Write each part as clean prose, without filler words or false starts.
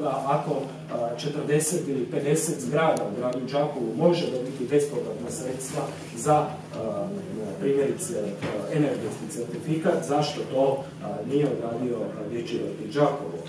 da ako 40 ili 50 zgrada u gradu Đakovu može dobiti bespovratna sredstva za primjerice energetski certifikat, zašto to nije odradio Dječji vrtić Đakovo.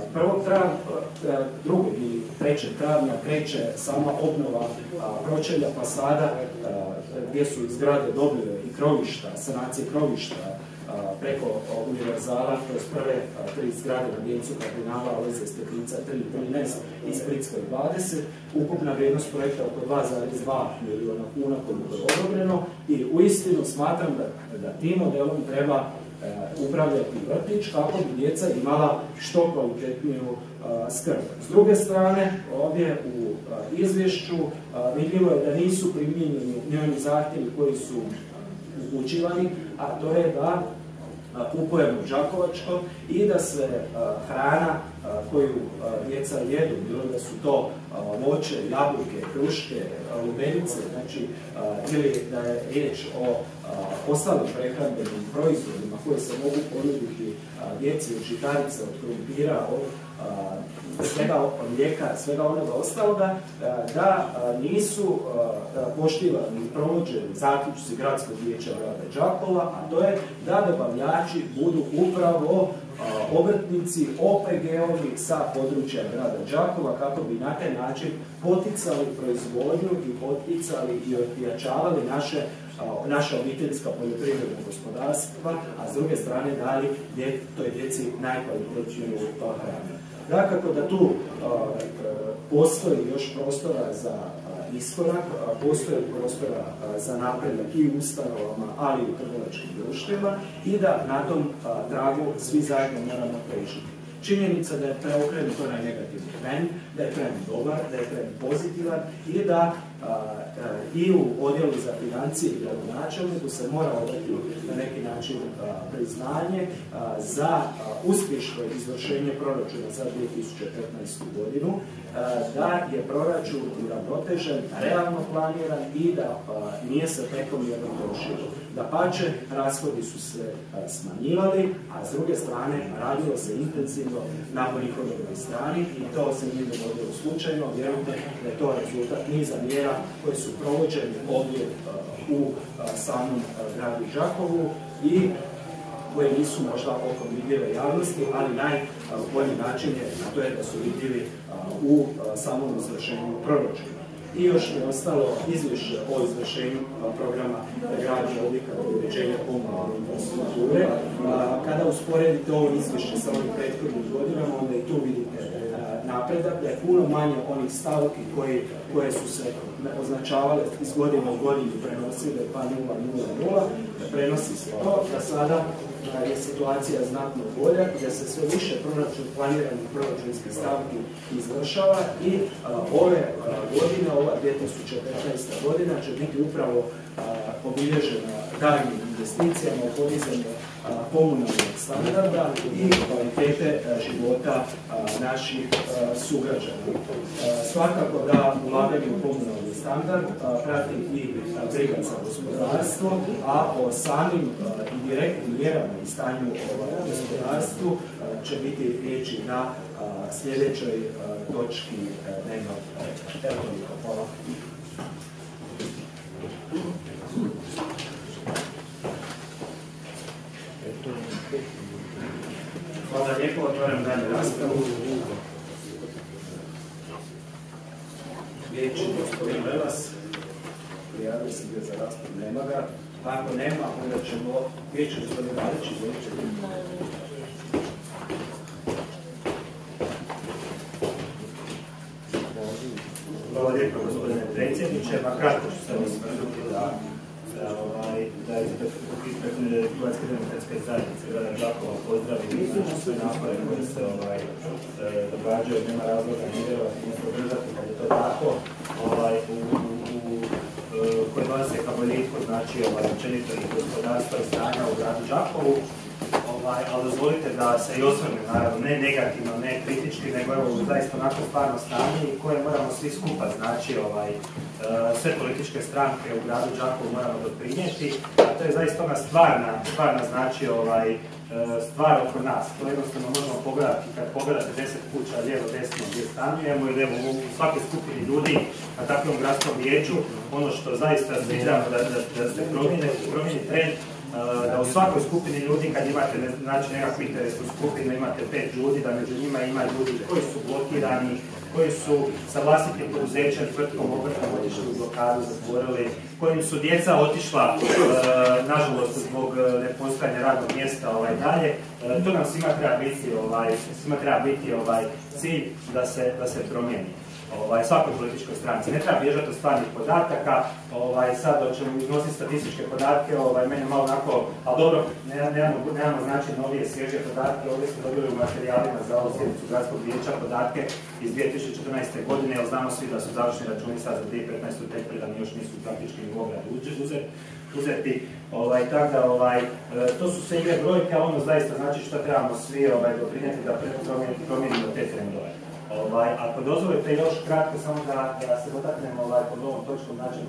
2. i 3. travnja kreće sama obnova pročelja fasada gdje su zgrade dobile i krovišta, sanacije krovišta preko univerzala, kroz prve 3 zgrade na Vijencu Kardinala, Alojzija Stepinca 3, 13 i Splitskoj 20. Ukupna vrijednost projekta oko 2,2 milijuna kuna koliko je odobreno i uistinu smatram da tim modelom treba upravljati vrtić kako bi djeca imala što kvalitetniju skrb. S druge strane, ovdje u izvješću vidljivo je da nisu primijenjeni njeni zahtjevi koji su upućivani, a to je da kupujemo đakovačko i da se hrana koju djeca jedu, bilo da su to voće, jabuke, kruške, lubenice, znači ili da je riječ o ostalim prehrambenim proizvodima koji se mogu ponuditi djeci od žitarica, od krumpira, od svega mlijeka, svega onoga ostaloga, da nisu poštivani i provođeni zaključci Gradskog vijeća grada Đakova, a to je da dobavljači budu upravo obrtnici, OPG-ovi sa područja grada Đakova, kako bi na taj način poticali proizvodnju i poticali i ojačavali naša obiteljska poljoprivredna gospodarstva, a s druge strane dali toj djeci najkvalitetniju hranu. Dakako da tu postoji još prostora za iskorak, postoji prostora za napredak i u ustanovama, ali i u trgovačkim društvima i da na tom tragu svi zajedno moramo prežiti. Činjenica da je preokrenut onaj negativni trend, da je trend dobar, da je trend pozitivan i da i u odjelu za financije i gradonačelniku se mora odati na neki način priznanje za uspješno izvršenje proračuna za 2015. godinu, da je proračun uravnotežen, realno planiran i da nije se prekomjerno trošilo. Dapače, rashodi su se smanjivali, a s druge strane radilo se intenzivno na prihodovnoj strani i to se nije dogodilo slučajno. Vjerujte da je to rezultat niza mjera koje su provođene ovdje u samom gradu Đakovu i koje nisu možda okom vidljive javnosti, ali najbolji način je, a to je da su vidljivi u samom izvršenju proračuna. I još je ostalo izvješće o izvršenju programa gradnje objekata i uređenja komunalne infrastrukture. Kada usporedite ovo izvješće sa ovim prethodnim godinama, onda i tu vidite napredak, da je puno manje onih stavki koje su se označavale iz godine u godinu, prenosile pa 0,00, prenosi se to, da sada je situacija znatno bolja, da se sve više planiranih proračunskih stavki izvršava i ove godine, ova 2014. godina će biti upravo obilježena daljnjim investicijama u podizanju komunalnog standarda i kvalitete života naših sugrađana. Svakako da ulaganje u komunalni standard prati i briga za gospodarstvo, a o samim i direktnim mjerama i stanju u gospodarstvu će biti riječi na sljedećoj točki dnevnog reda. Hvala. Hvala lijepo, otvaram dalje raspravu. Riječ je gospodin Velas, prijavio se gdje za raspravu, nema ga. Ako nema, onda ćemo riječ je gospodin Radić, izvolite. Hvala lijepo gospodine predsjedniče, ma kratko ću se osvrnuti da ispred Hrvatske demokratske zajednice grada Đakova pozdravim sve napore koje se događaju, nema razloga ne vjerovati, ne podržati kad je to tako, koje dolaze ka boljitku, znači općenito i gospodarstva i stanja u gradu Đakovu. Ali dozvolite da se i osvrnem, naravno, ne negativno, ne kritički, nego evo zaista onako stvarno stanje i koje moramo svi skupa, znači sve političke stranke u gradu Đakovu moramo doprinijeti, a to je zaista ona stvarna znači stvar oko nas. To jednostavno možemo pogledati kad pogledate 10 kuća lijevo, desno gdje stanujemo ili u svakoj skupini ljudi na takvom gradskom vijeću. Ono što zaista sviđamo da se promijeni trend, da u svakoj skupini ljudi kad imate znači nekakvu interesnu skupinu, imate 5 ljudi, da među njima ima ljudi koji su blokirani, koji su sa vlastitim poduzećem, tvrtkom, obrtom otišli u blokadu, zatvorili, kojim su djeca otišla, nažalost, zbog nepostojanja radnog mjesta dalje. To nam svima treba biti cilj da se promijeni. Svakoj političkoj stranci. Ne treba bježati od stvarnih podataka, sad ćemo iznositi statističke podatke, meni malo onako, ali dobro, nemamo znači novije, svježe podatke, ovdje smo dobili u materijalima za ovu sjednicu gradskog vijeća podatke iz 2014. godine, jer znamo svi da su završni računi sad za 2015. tek predani, još nisu praktički ni u obrad uzeti, tako da to su sve igre brojke, a ono zaista znači što trebamo svi doprinijeti da promijenimo te trendove. Ako dozvolite još kratko, samo da se dotaknemo pod ovom točkom, znači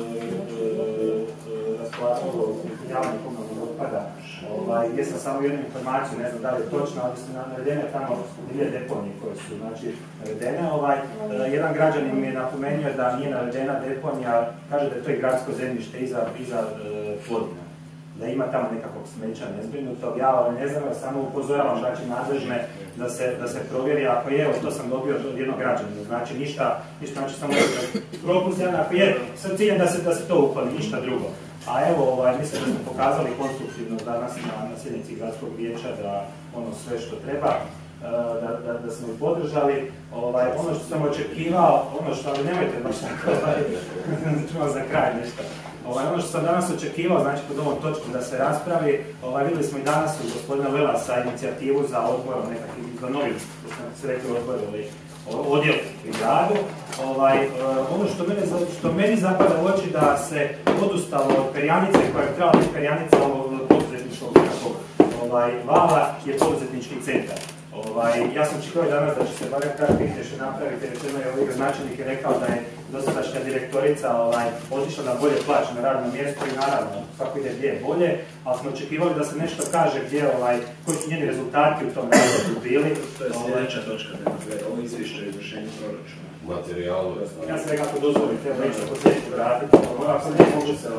raspolaganju javnog komunalnog otpada, gdje sam samo jednu informaciju, ne znam da li je točno, ali su navedene tamo 2 deponije koje su navedene. Jedan građanin mi je napomenuo da nije navedena deponija, kaže da je to i gradsko zemljište iza Plodina, da ima tamo nekakvog smeća nezbrinutog. Ja ne znam, samo upozoravam znači nadležne da se provjeri, ako je, to sam dobio od jednog građanina, znači ništa, znači samo propust jedan, ako je, sa ciljem da se to ukloni, ništa drugo. A evo, mislim da smo pokazali konstruktivno danas na sjednici gradskog vijeća da ono sve što treba, da smo ih podržali. Ono što sam očekivao, ali nemojte baš tako, čuvam za kraj nešto. Ono što sam danas očekivao, znači pod ovom točkom da se raspravi, vidjeli smo i danas od gospodina Lelasa inicijativu za odborom nekakvih, za novim, što se rekli odbor ili odjel u gradu. Ono što meni zapada u oči da se odustalo od perjanice koja je trebala biti perjanica ovog poduzetničkog vala je poduzetnički centar. Ja sam očekivao danas da će se barem kratko izvješće napraviti, rečeno je ovaj gradonačelnik je rekao da je dosadašnja direktorica otišla na bolje plaćeno radno mjesto i naravno kako ide gdje je bolje, ali smo očekivali da se nešto kaže koji su njeni rezultati u tom razlogu bili. To je sljedeća točka, ovo izvješće o izvršenju proračuna. Materijalu. Ja sam rekao dozvolite, neću po slijedeću vratiti, ako ne mogu se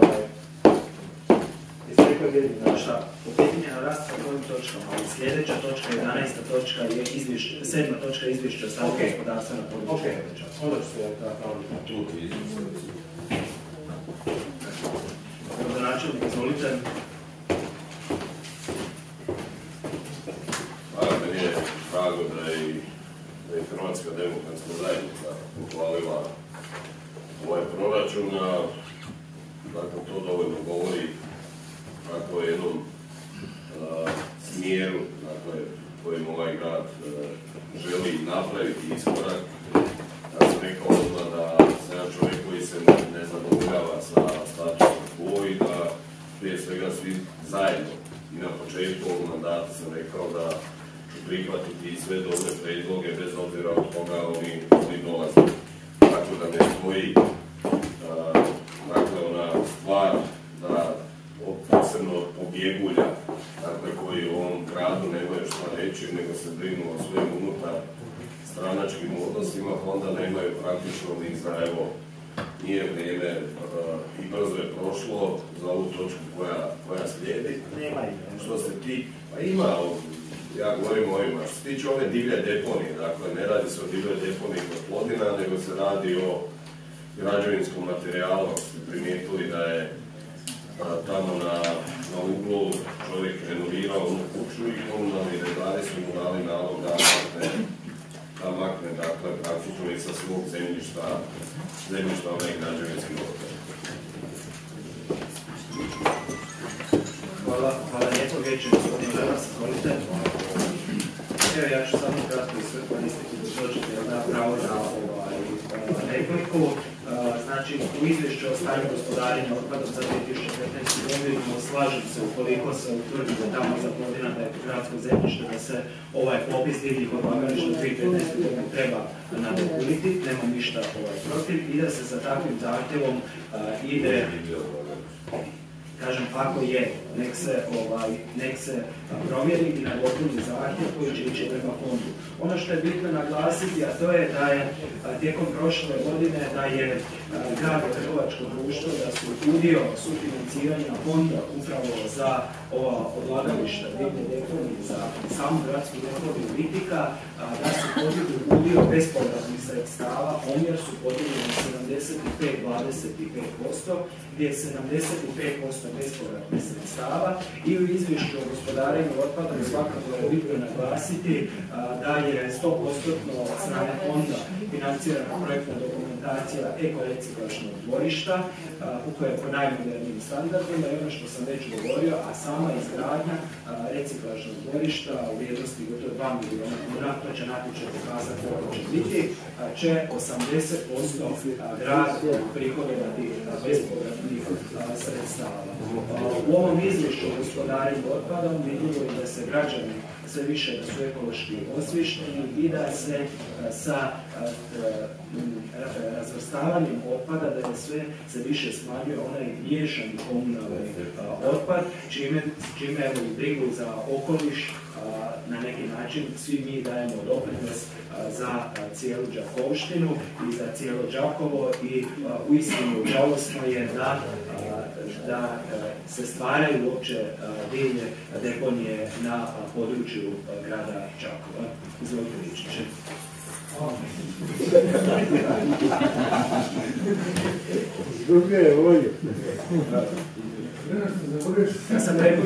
Objedinjena rasprava o ovim točkama, ali sljedeća točka, 11. točka je 7. točka izvješća o stanju gospodarstva na području Petrovača. Onda ću se napraviti. Tu izvješće. Gradonačelnik, izvolite. Meni je drago da je Hrvatska demokratska zajednica pohvalila ovaj proračun, dakle to dovoljno govori kako je jednom smjeru kojim ovaj grad želi napraviti iskorak. Ja sam rekao odmah da sam ja čovjek koji se ne zadovoljava sa statusom quo i da prije svega svi zajedno i na početku ovog mandata sam rekao da ću prihvatiti sve dobre predloge bez obzira od koga oni dolaze. Tako da ne stoji ona stvar da posebno pobjegulja koji u ovom gradu nemaju šta reći, nego se brinu o svojim unutar stranačkim odnosima, pa onda nemaju praktično ni za evo, nije vrijeme i brzo je prošlo za ovu točku koja slijedi. Što se ti, pa ima, ja govorim o ovima, što se tiče ove divlje deponije, dakle ne radi se o divlje deponiji kod Plodina, nego se radi o građevinskom materijalu, ako ste primijetili da je tamo na uglu čovjek renovirao onu kuću i komunalni redari su mu dali nalog da makne, dakle, praktično i sa svog zemljišta onaj građevinski otpad. Hvala lijepo, vijeće, gospodin Lelas, izvolite. Evo, ja ću samo kratko iskoristiti da dođete na pravo na repliku. Znači, u izvješću o stanju gospodarenja otpadom za 2015. godinu slažem se ukoliko se utvrdi da tamo iza Plodina da je gradsko zemljište, da se ovaj popis divljih odlagališta 2015. godinu treba nadopuniti, nemam ništa protiv i da se sa takvim zahtjevom ide kažem, ako je, nek se provjeri i nadopuni zahtjev koji će ići prema fondu. Ono što je bitno naglasiti, a to je da je tijekom prošle godine da je grad trgovačko društvo, da su udio sufinanciranja fonda upravo za ova odlagališta divlje deponije, za samu gradsku deponiju Vitika, da su podigli udio bespovratnih sredstava, omjer su podigli na 75-25%, gdje je 75% bespovratnih sredstava i u izvješću o gospodarenju otpadom svakako je bitno naglasiti da je 100% od strane fonda financirana projektna dokumentacija ekoreciklažnog dvorišta koja je po najmodernijim standardima i ono što sam već govorio, a sama izgradnja reciklažnog dvorišta u vrijednosti gotovo 2 milijuna kuna, to će natječaj pokazati kako će biti, će 80% grad prihodovati bespovratnih sredstava. U ovom izvješću o gospodarenju otpadom vidljivo je da se građani sve više da su ekološki osviješteni i da se sa razvrstavanjem otpada da je sve se više smanjuje onaj miješani komunalni otpad, čime evo i brigu za okoliš na neki način svi mi dajemo doprinos za cijelu Đakovštinu i za cijelo Đakovo i uistinu žalosno je da se stvaraju uopće divlje deponije na području grada Đakova. Izvolite Ličiće. Druge je volje. Ja sam rekao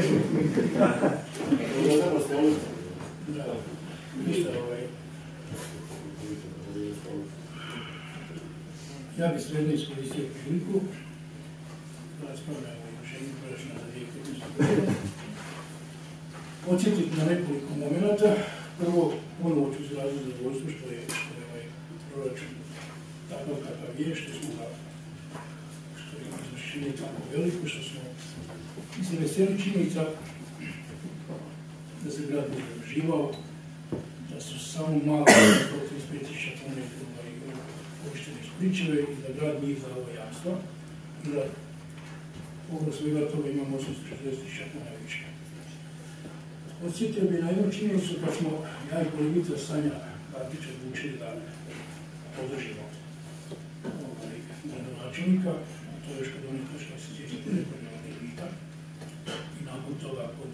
ja bih sredno iskoristio priliku da raspravljamo o rješenju proračuna za 2015. godinu. Podsjetiti na nekoliko momenta. Prvo, ponovo ću izraziti zadovoljstvo što je ovaj proračun takav kakav je, što je izvršenje tako veliko, što smo se veseli činjenica da se grad bude uživao, da su samo malo 35.000 kuna korištene iz pričeve i da grad nije za ovo jamstva i da oko svega toga imamo 840.000 kuna više. Podsjetio bi na jednu činjenicu kad smo ja i kolegica Sanja Partić odlučili da podržimo gradonačelnika, to je još kad oni to što se sjećate nekoliko kredita i nakon toga kod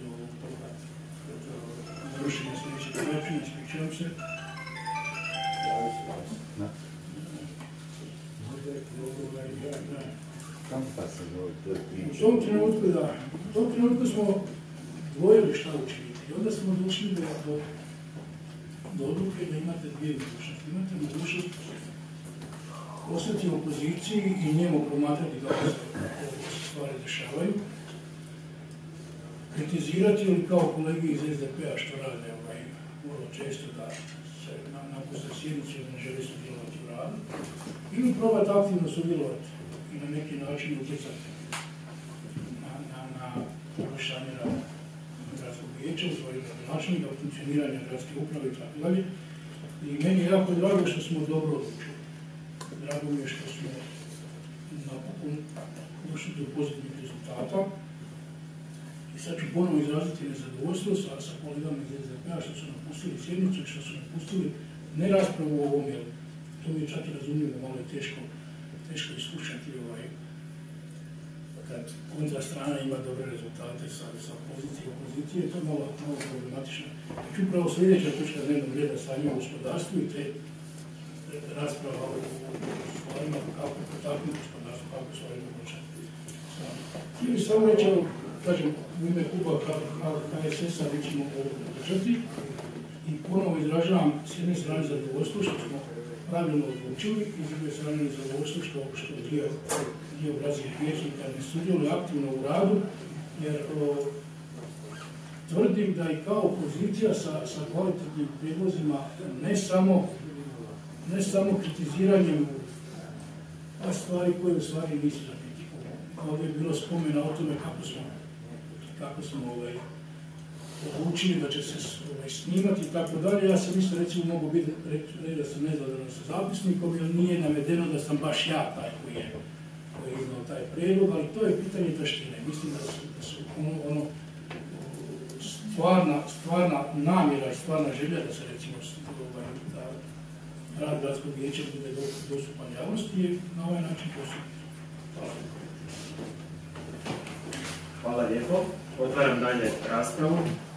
završenja sljedećeg proračuna, ispričavam se. U tom trenutku smo dvojili šta učiniti i onda smo došli do odluke da imate dvije mogućnosti. Imate mogućnost ostati u opoziciji i njemu promatrati kako se stvari dešavaju, kritizirati ili kao kolegi iz SDP-a što rade vrlo često da se napuste sjednicu i ne žele sudjelovati u radu, ili probati aktivno sudjelovati i na neki način utjecati na poboljšanje rada gradskog vijeća, u svojeg gradonačelnika, funkcioniranja gradske uprave itd. I meni je jako drago što smo dobro odlučili. Drago mi je što smo napokon došli do pozitivnih rezultata. I sad ću ponovo izraziti nezadovoljstvo sa kolegama iz SDP-a što su napustili sjednicu i što su napustili ne raspravu o ovom, jer to mi je čak i razumljivo, malo je teško iskušati kad kontra strana ima dobre rezultate sa pozicije i opozicije, to je malo problematično. Znači upravo sljedeća točka dnevnog reda stanja u gospodarstvu i te rasprava o stvarima kako potaknuti gospodarstvo, kako stvari poboljšati. Htio bih samo reći, kažem, u ime kluba HSS-a mi ćemo ovo podržati i ponovo izražavam s jedne strane zadovoljstvo što smo pravilno odlučili i s druge strane zadovoljstvo što dio gradskih vijećnika ne sudjeluje aktivno u radu, jer tvrdim da i kao opozicija sa kvalitetnim prijedlozima ne samo kritiziranjem stvari koje u stvari nisu za kritiku. Ovdje je bilo spomena o tome kako smo odlučili da će se snimati i tako dalje. Ja sam isto recimo mogu reći da sam nezadovoljan sa zapisnikom jer nije navedeno da sam baš ja taj koji je koji je imao taj prijedlog, ali to je pitanje taštine. Mislim da su stvarna namjera i stvarna želja da se recimo da rad gradskog vijeća bude dostupan javnosti je na ovaj način postupan. Hvala lijepo. Otvaram dalje raspravu.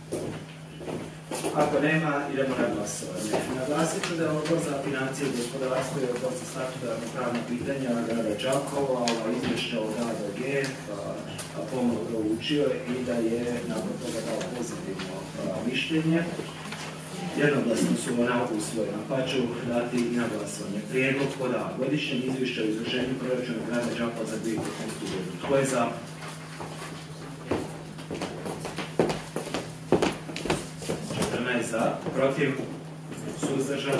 Ako nema, idemo na glasovanje. Naglasit ću da je Odbor za financije i gospodarstvo i Odbor za statutarna pravna pitanja grada Đakova izvješće o radu G pomno proučio i da je nakon toga dao pozitivno mišljenje. Jednoglasno su ona usvojena, pa ću dati i na glasovanje. Prijedlog pod A. Godišnjeg izvješća o izvršenju proračuna grada Đakova za 2015. godinu. Tko je za? Za, protiv, suzdržan,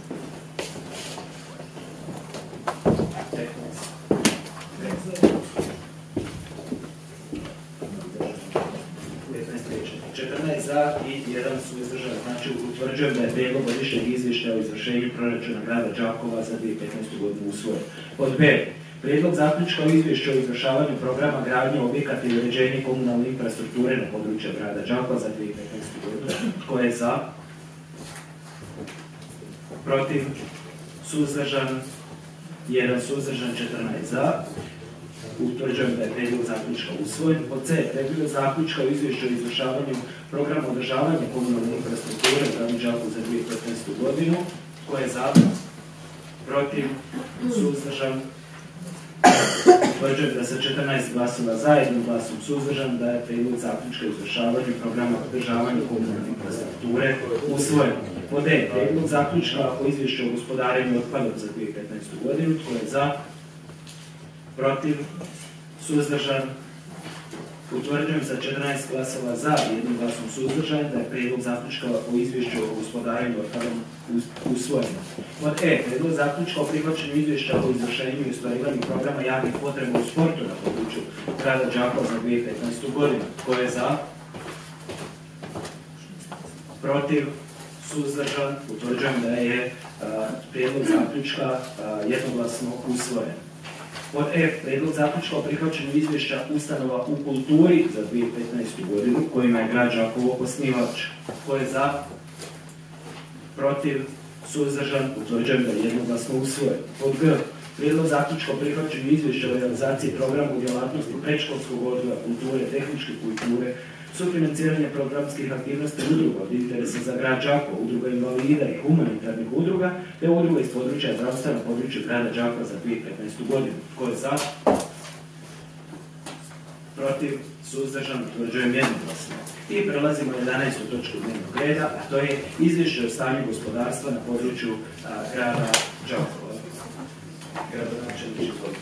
14 za i 1 suzdržan. Znači, utvrđujem da je prijedlog godišnjeg izvješća o izvršenju proračuna grada Đakova za 2015. godinu usvojen. Pod B. Prijedlog zaključka o izvješću o izvršavanju programa gradnje objekata i uređenja komunalne infrastrukture na području grada Đakova za 2015. godinu. Tko je za? Protiv? Suzdržan? 1 suzdržan, 14 za. Utvrđujem da je prijedlog zaključka usvojen. Pod C. Prijedlog zaključka o izvješću o izvršavanju programa održavanja komunalne infrastrukture u gradu Đakovu za 2015. godinu. Tko je za? Protiv? Suzdržan? Utvrđujem da sa 14 glasova za, 1 glasom suzdržan, da je prijedlog zaključka o izvršavanju programa održavanja komunalne infrastrukture usvojen. Pod D. Prijedlog zaključka o izvješću o gospodarenju otpadom za 2015. godinu. Tko je za? Protiv? Suzdržan? Utvrđujem sa 14 glasova za, 1 glasom suzdržan, da je prijedlog zaključka o izvješću o gospodarenju otpadom usvojen. Pod E. Prijedlog zaključka o prihvaćanju izvješća o izvršenju i ostvarivanju programa javnih potreba u sportu na području grada Đakova za 2015. godinu. Tko je za? Protiv? Suzdržan? Utvrđujem da je prijedlog zaključka jednoglasno usvojen. Pod F. Prijedlog zaključka o prihvaćanju izvješća ustanova u kulturi za 2015. godinu, kojima je grad Đakovo osnivač. Tko je za? Protiv? Suzdržan? Utvrđujem da je jednoglasno usvojen. Pod G. Prijedlog zaključka o prihvaćanju izvješća o realizaciji programa u djelatnosti predškolskog odgoja, kulture, tehničke kulture, sufinanciranje programskih aktivnosti udruga od interesa za grad Đakovo, udruga invalida i humanitarnih udruga, te udruga iz područja zdravstva na području grada Đakova za 2015. godinu. Tko je za? Protiv? Suzdržan? Utvrđujem jednoglasno. I prelazimo na 11. točku dnevnog reda, a to je izvješće o stanju gospodarstva na području grada Đakova. Gradonačelnik, izvolite.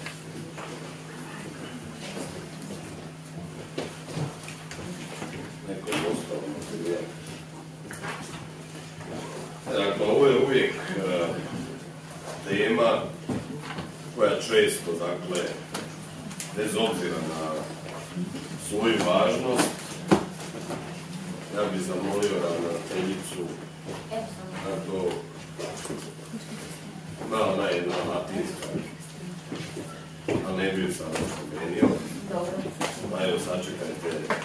Dakle, ovo je uvijek tema koja često, dakle, bez obzira na svoju važnost, ja bih zamolio ravnateljicu na to ona je jedna latinska, a ne bi ju sada spomenio. Pa evo, sačekajte.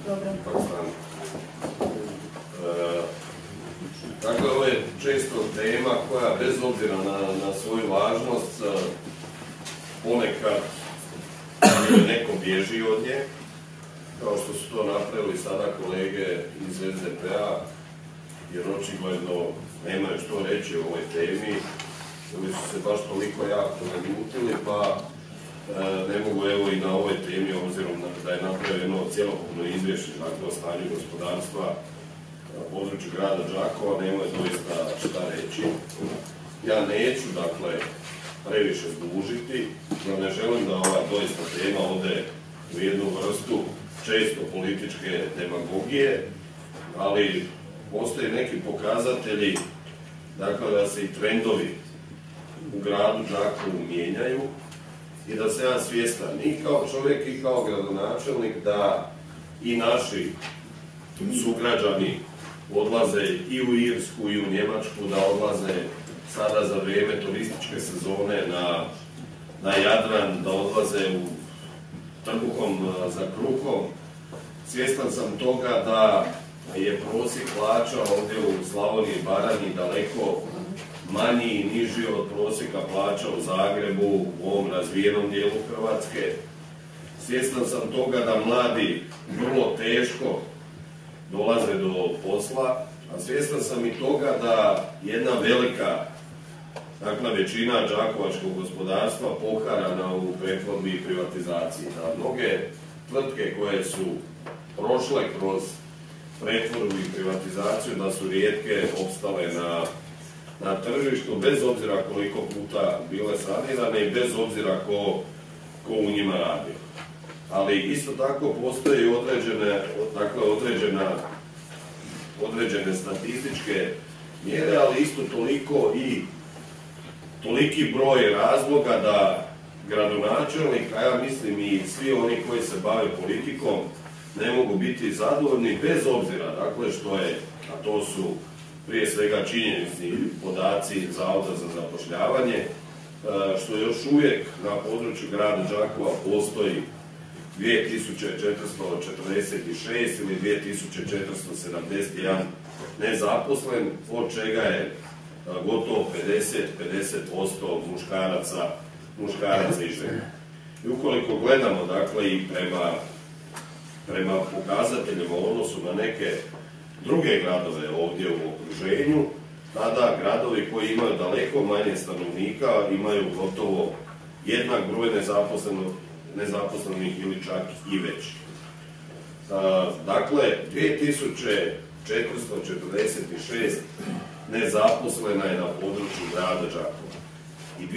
Dakle, ovo je često tema koja, bez obzira na svoju važnost, ponekad neko bježi od nje, kao što su to napravili sada kolege iz SDP-a, jer očigledno nemaju što reći o ovoj temi, ili su se baš toliko jako naljutili, pa ne mogu evo i na ovoj temi, obzirom da je napravljeno cjelokupno izvješće o stanju gospodarstva na području grada Đakova, nemaju doista šta reći. Ja neću, dakle, previše zdužiti, ja ne želim da ova doista tema ode u jednu vrstu često političke demagogije, ali postoje neki pokazatelji, dakle, da se i trendovi u gradu Đakovu mijenjaju i da se ja svjestan i kao čovjek i kao gradonačelnik da i naši sugrađani odlaze i u Irsku i u Njemačku, da odlaze sada za vrijeme turističke sezone na Jadran, da odlaze trbuhom za kruhom. Svjestan sam toga da je prosjek plaća ovdje u Slavoniji i Baranji daleko manji i niži od prosjeka plaća u Zagrebu, u ovom razvijenom dijelu Hrvatske. Svjestan sam toga da mladi vrlo teško dolaze do posla, a svjestan sam i toga da jedna velika, dakle većina đakovačkog gospodarstva poharana u pretvorbi i privatizaciji. Da mnoge tvrtke koje su prošle kroz pretvorbu i privatizaciju, da su rijetke opstale na tržištu, bez obzira koliko puta bile sanirane i bez obzira ko u njima radi. Ali isto tako postoje određene statističke mjere, ali isto toliko i toliki broj razloga da gradonačelnik, a ja mislim i svi oni koji se bave politikom, ne mogu biti zadovoljni bez obzira, dakle što je, a to su prije svega činjenični podaci Zavoda za zapošljavanje, što još uvijek na području grada Đakova postoji 2446 ili 2471 nezaposlen, od čega je gotovo 50% muškaraca i žena. I ukoliko gledamo, dakle, i prema pokazateljima u odnosu na neke druge gradove ovdje u okruženju, tada gradovi koji imaju daleko manje stanovnika imaju gotovo jednak broj nezaposlenih ili čak i veći. Dakle, 2446 nezaposlena je na području grada Đakova i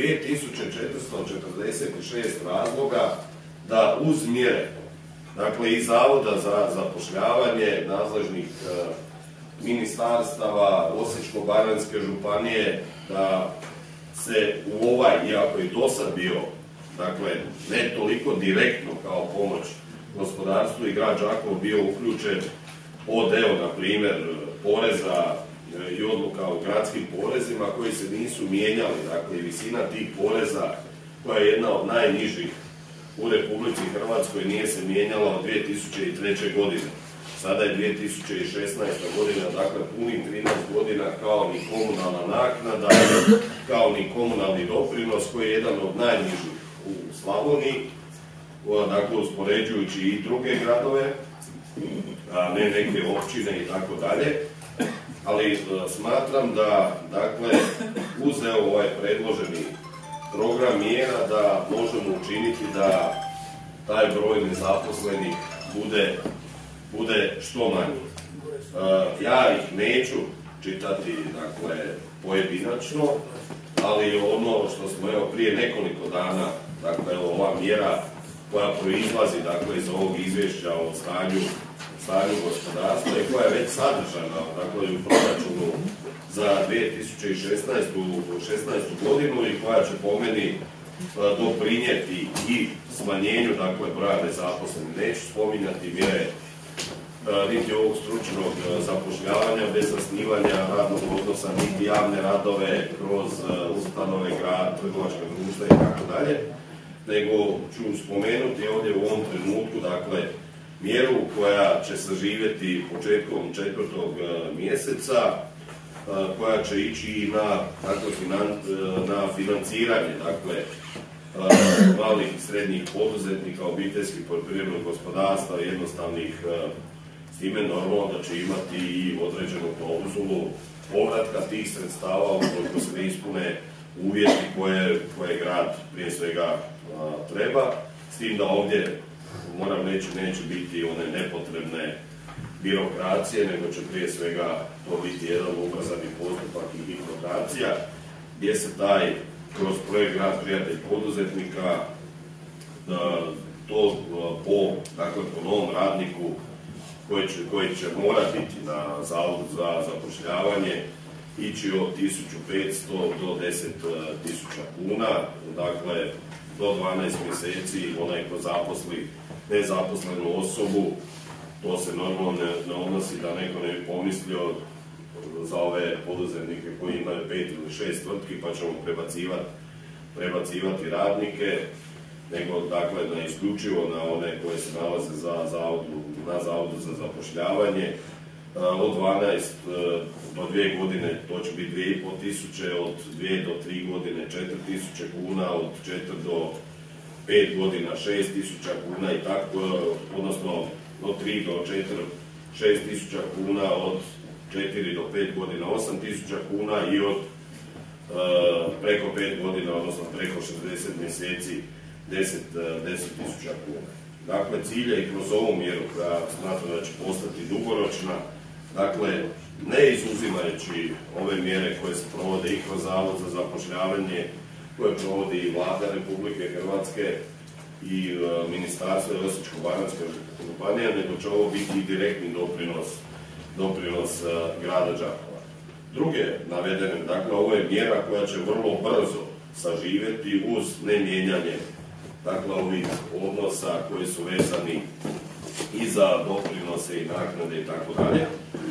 2446 razloga da uz mjere, dakle i Zavoda za zapošljavanje, nadležnih ministarstava, Osječko-baranjske županije, da se u ovaj, iako i do sad bio, dakle ne toliko direktno kao pomoć gospodarstvu, i grad Đakovo bio uključen od, evo, na primjer, poreza i odluka o gradskim porezima koji se nisu mijenjali, dakle i visina tih poreza koja je jedna od najnižih u Republici Hrvatskoj nije se mijenjala od 2003. godine. Sada je 2016. godina, dakle punih 13 godina, kao ni komunalna naknada, kao ni komunalni doprinos koji je jedan od najnižih u Slavoniji, dakle uspoređujući i druge gradove, a ne neke općine i tako dalje. Ali smatram da, dakle, uz ovaj predloženi program mjera da možemo učiniti da taj broj nezaposlenih bude što manji. Ja ih neću čitati, dakle, pojedinačno, ali ono što smo, evo, prije nekoliko dana, dakle, ova mjera koja proizlazi, dakle, iz ovog izvješća o stanju gospodarstva i koja je već sadržana, dakle, u proračunu za 2016. godinu i koja će po meni doprinijeti i smanjenju, dakle, broja nezaposlenih. Neću spominjati mjere niti ovog stručnog zapošljavanja bez zasnivanja radnog odnosa, niti javne radove kroz ustanove, grad, trgovačka društva i tako dalje, nego ću spomenuti ovdje u ovom trenutku, dakle, mjeru koja će saživjeti početkom 4. mjeseca, koja će ići na financiranje, dakle, malih i srednjih poduzetnika, obiteljskih poljoprivrednog gospodarstva, jednostavnih, s time normalno da će imati i određenu klauzulu povratka tih sredstava ukoliko se ne ispune uvjeti koje grad prije svega treba, s tim da ovdje, moram reći, neće biti one nepotrebne birokracije, nego će prije svega to biti jedan ubrzani postupak i birokracija, gdje se taj, kroz projekt Grad prijatelj poduzetnika, to po novom radniku koji će morati biti na Zavodu za zapošljavanje ići od 1500 do 10.000 kuna, dakle do 12 mjeseci onaj ko zaposli nezaposlenu osobu. To se normalno ne odnosi da neko ne bi pomislio za ove poduzetnike koji imaju 5 ili 6 tvrtki pa ćemo prebacivati prebacivati radnike, nego dakle isključivo na one koje se nalaze na Zavodu za zapošljavanje. Od 12 do 2 godine to će biti 2.500, od 2 do 3 godine 4.000 kuna, od 4 do 5 godina 6.000 kuna i tako, odnosno od 3 do 4 6.000 kuna, od 4 do 5 godina 8.000 kuna i od preko 5 godina, odnosno preko 60 mjeseci 10.000 kuna. Dakle, cilj je i kroz ovu mjeru koja smatram da će postati dugoročna, dakle, ne izuzimajući ove mjere koje se provode i kroz Zavod za zapošljavanje, koje provodi i Vlada Republike Hrvatske i Ministarstvo i Osječko-baranjska županija, nego će ovo biti i direktni doprinos grada Đakova. Druge navedene, dakle, ovo je mjera koja će vrlo brzo saživjeti uz nemijenjanje, dakle, ovih odnosa koji su vezani i za doprinose i naknade i tako dalje.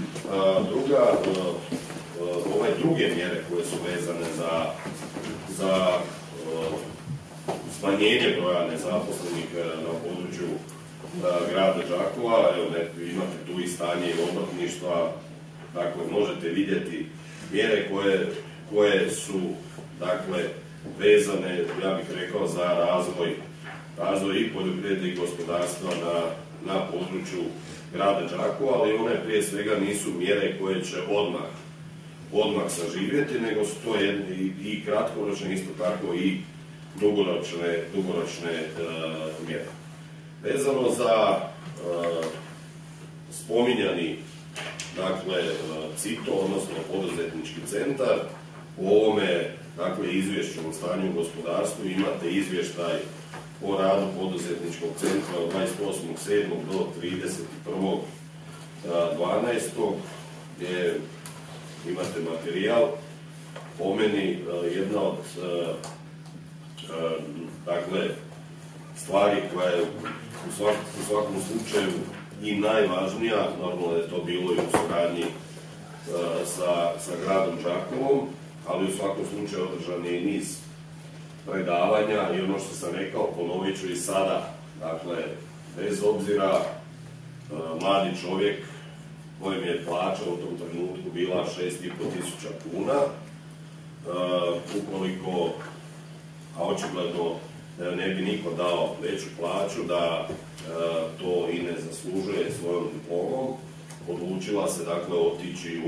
Ove druge mjere koje su vezane za smanjenje broja nezaposlenih na području grada Đakova, evo imate tu i stanje i obrtništva, dakle možete vidjeti mjere koje su dakle vezane, ja bih rekao, za razvoj i poljoprivrede i gospodarstva na području grada Đakova, ali one prije svega nisu mjere koje će odmah saživjeti, nego su to i kratkoročne, isto tako i dugoročne mjere. Vezano za spominjani, dakle, CITO, odnosno poduzetnički centar, u ovome, dakle, izvješću o stanju u gospodarstvu imate izvještaj o radu poduzetničkog centra od 28.7. do 31.12. gdje imate materijal. Po meni jedna od dakle, stvari koja je u svakom slučaju i najvažnija, normalno je to bilo i u suradnji sa gradom Đakovom, ali u svakom slučaju održan je i niz predavanja i ono što sam rekao, ponovit ću i sada. Dakle, bez obzira, mladi čovjek kojem je plaća u tom trenutku bila 6.500 kuna, ukoliko, a očigledno ne bi niko dao veću plaću, da to i ne zaslužuje svojom diplomom, odlučila se dakle otići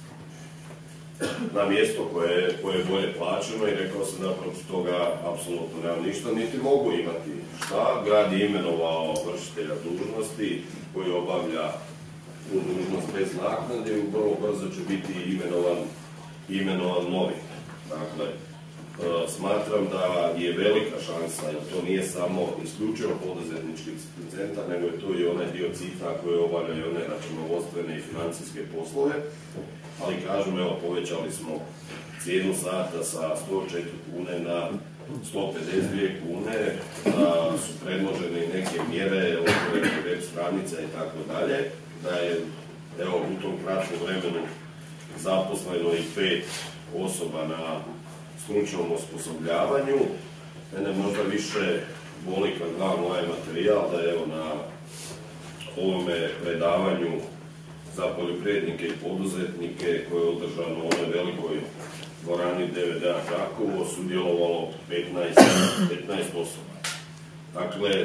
na mjesto koje je bolje plaćeno i rekao sam da protiv toga apsolutno nema ništa, niti mogu imati šta. Grad je imenovao vršitelja dužnosti koji obavlja tu dužnost bez naknade i vrlo brzo će biti imenovan novi. Dakle, smatram da je velika šansa, jer to nije samo isključivo poduzetnički centar, nego je tu i onaj dio CITA koji obavlja i one računovodstvene i financijske poslove. Ali kažem, evo, povećali smo cijenu sata sa 104 kune na 152 kune, da su predložene neke mjere, otvorene web stranica i tako dalje, da je, evo, u tom kratkom vremenu zaposleno i 5 osoba na stručnom osposobljavanju. Mene možda više boli kad gledam ovaj materijal, da evo na ovome predavanju za poljoprivrednike i poduzetnike koje je održano u onoj velikoj dvorani DVD-a Đakovo sudjelovalo 15 osoba. Dakle,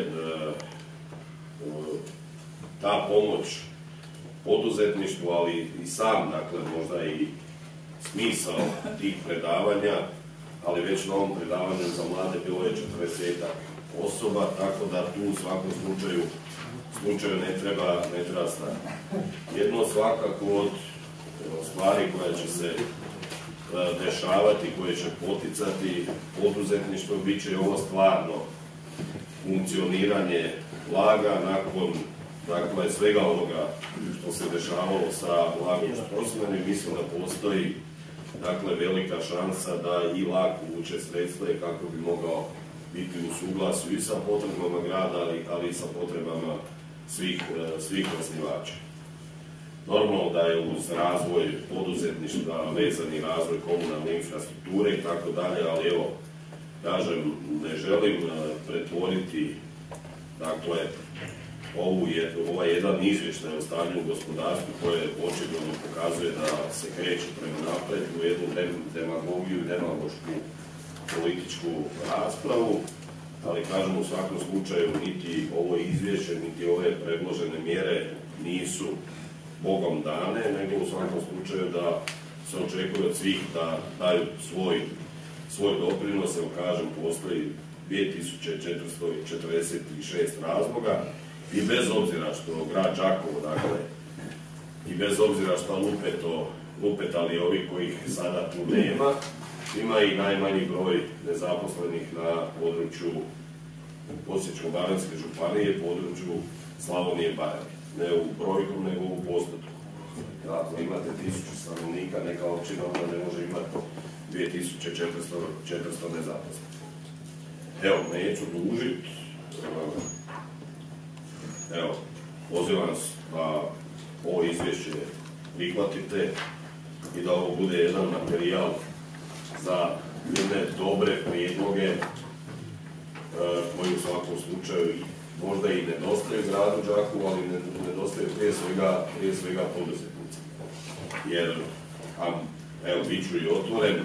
ta pomoć poduzetništvu, ali i sam, dakle, možda i smisao tih predavanja, ali već na ovom predavanju za mlade bilo je 40-ak osoba, tako da tu u svakom slučaju ne treba stati. Jedno svakako od stvari koja će se dešavati, koje će poticati poduzetništvo, bit će ovo stvarno funkcioniranje blaga nakon, dakle, svega onoga što se dešavalo sa blagom Štrosmanom. Mislim da postoji, dakle, velika šansa da i LAG uvuče sredstva i kako bi mogao biti u suglasju i sa potrebama grada, ali i sa potrebama svih osnivača. Normalno da je uz razvoj poduzetništva vezani razvoj komunalne infrastrukture i tako dalje, ali evo, kažem, ne želim pretvoriti, dakle, ovaj jedan izvještaj o stanju u gospodarstvu koje očigledno pokazuje da se kreće prema napred u jednu demagogiju i demagošku političku raspravu, ali kažem, u svakom slučaju niti ovo izvješće, niti ove predložene mjere nisu Bogom dane, nego u svakom slučaju da se očekuje od svih da daju svoj doprinos. Evo kažem, postoji 2446 razloga i bez obzira što grad Đakovo, dakle, i bez obzira što lupetali ovi kojih sada tu nema, ima i najmanji broj nezaposlenih na području Osječko-baranjske županije, području Slavonije i Baranje. Ne u brojkom, nego u postotku. Ako imate 1000 stanovnika, neka općina onda ne može imati 2400 nezaposlenih. Evo, neću dužiti. Evo, pozivam vas da ovo izvješće prihvatite i da ovo bude jedan materijal za jedne dobre prijedloge koji u svakom slučaju možda i nedostaju gradu Đakovu, ali nedostaju prije svega poduzetnici. Jer, evo, bit ću i otvoren,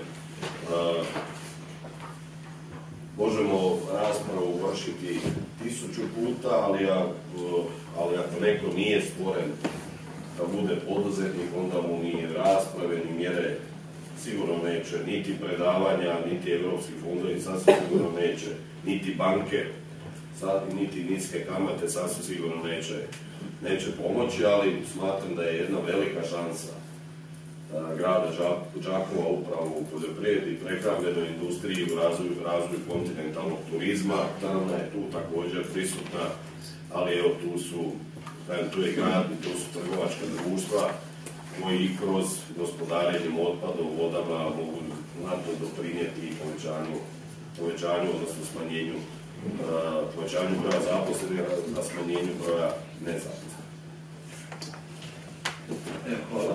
možemo raspravu vršiti 1000 puta, ali ako neko nije stvoren da bude poduzetnik, onda mu ni rasprave, ni mjere sigurno neće, niti predavanja, niti evropski fondovi, sasvim sigurno neće, niti banke, niti niske kamate, sasvim sigurno neće pomoći, ali smatram da je jedna velika šansa grada Đakova upravo u poljoprivredi, prehrambenoj industriji, u razvoju kontinentalnog turizma. Naravno je tu također prisutna, ali evo tu je grad i tu su trgovačka društva koji kroz gospodarenjem otpadom, vodama mogu znatno doprinijeti i povećanju, odnosno povećanju broja zaposlenih, a smanjenju broja nezaposlenih. Hvala.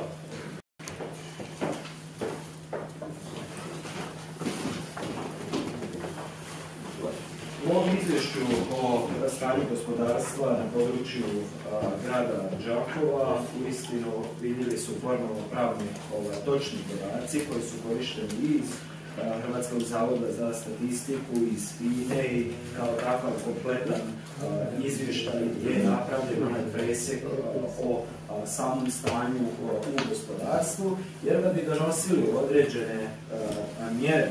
U ovom izvješću o stanju gospodarstva na području grada Đakova uistinu vidjeli su formalno pravni točni podaci koji su korišteni iz Hrvatskog zavoda za statistiku, iz FINE i kao takav kompletan izvještaj gdje je napravljen onaj presjek o samom stanju u gospodarstvu, jer da bi donosili određene mjere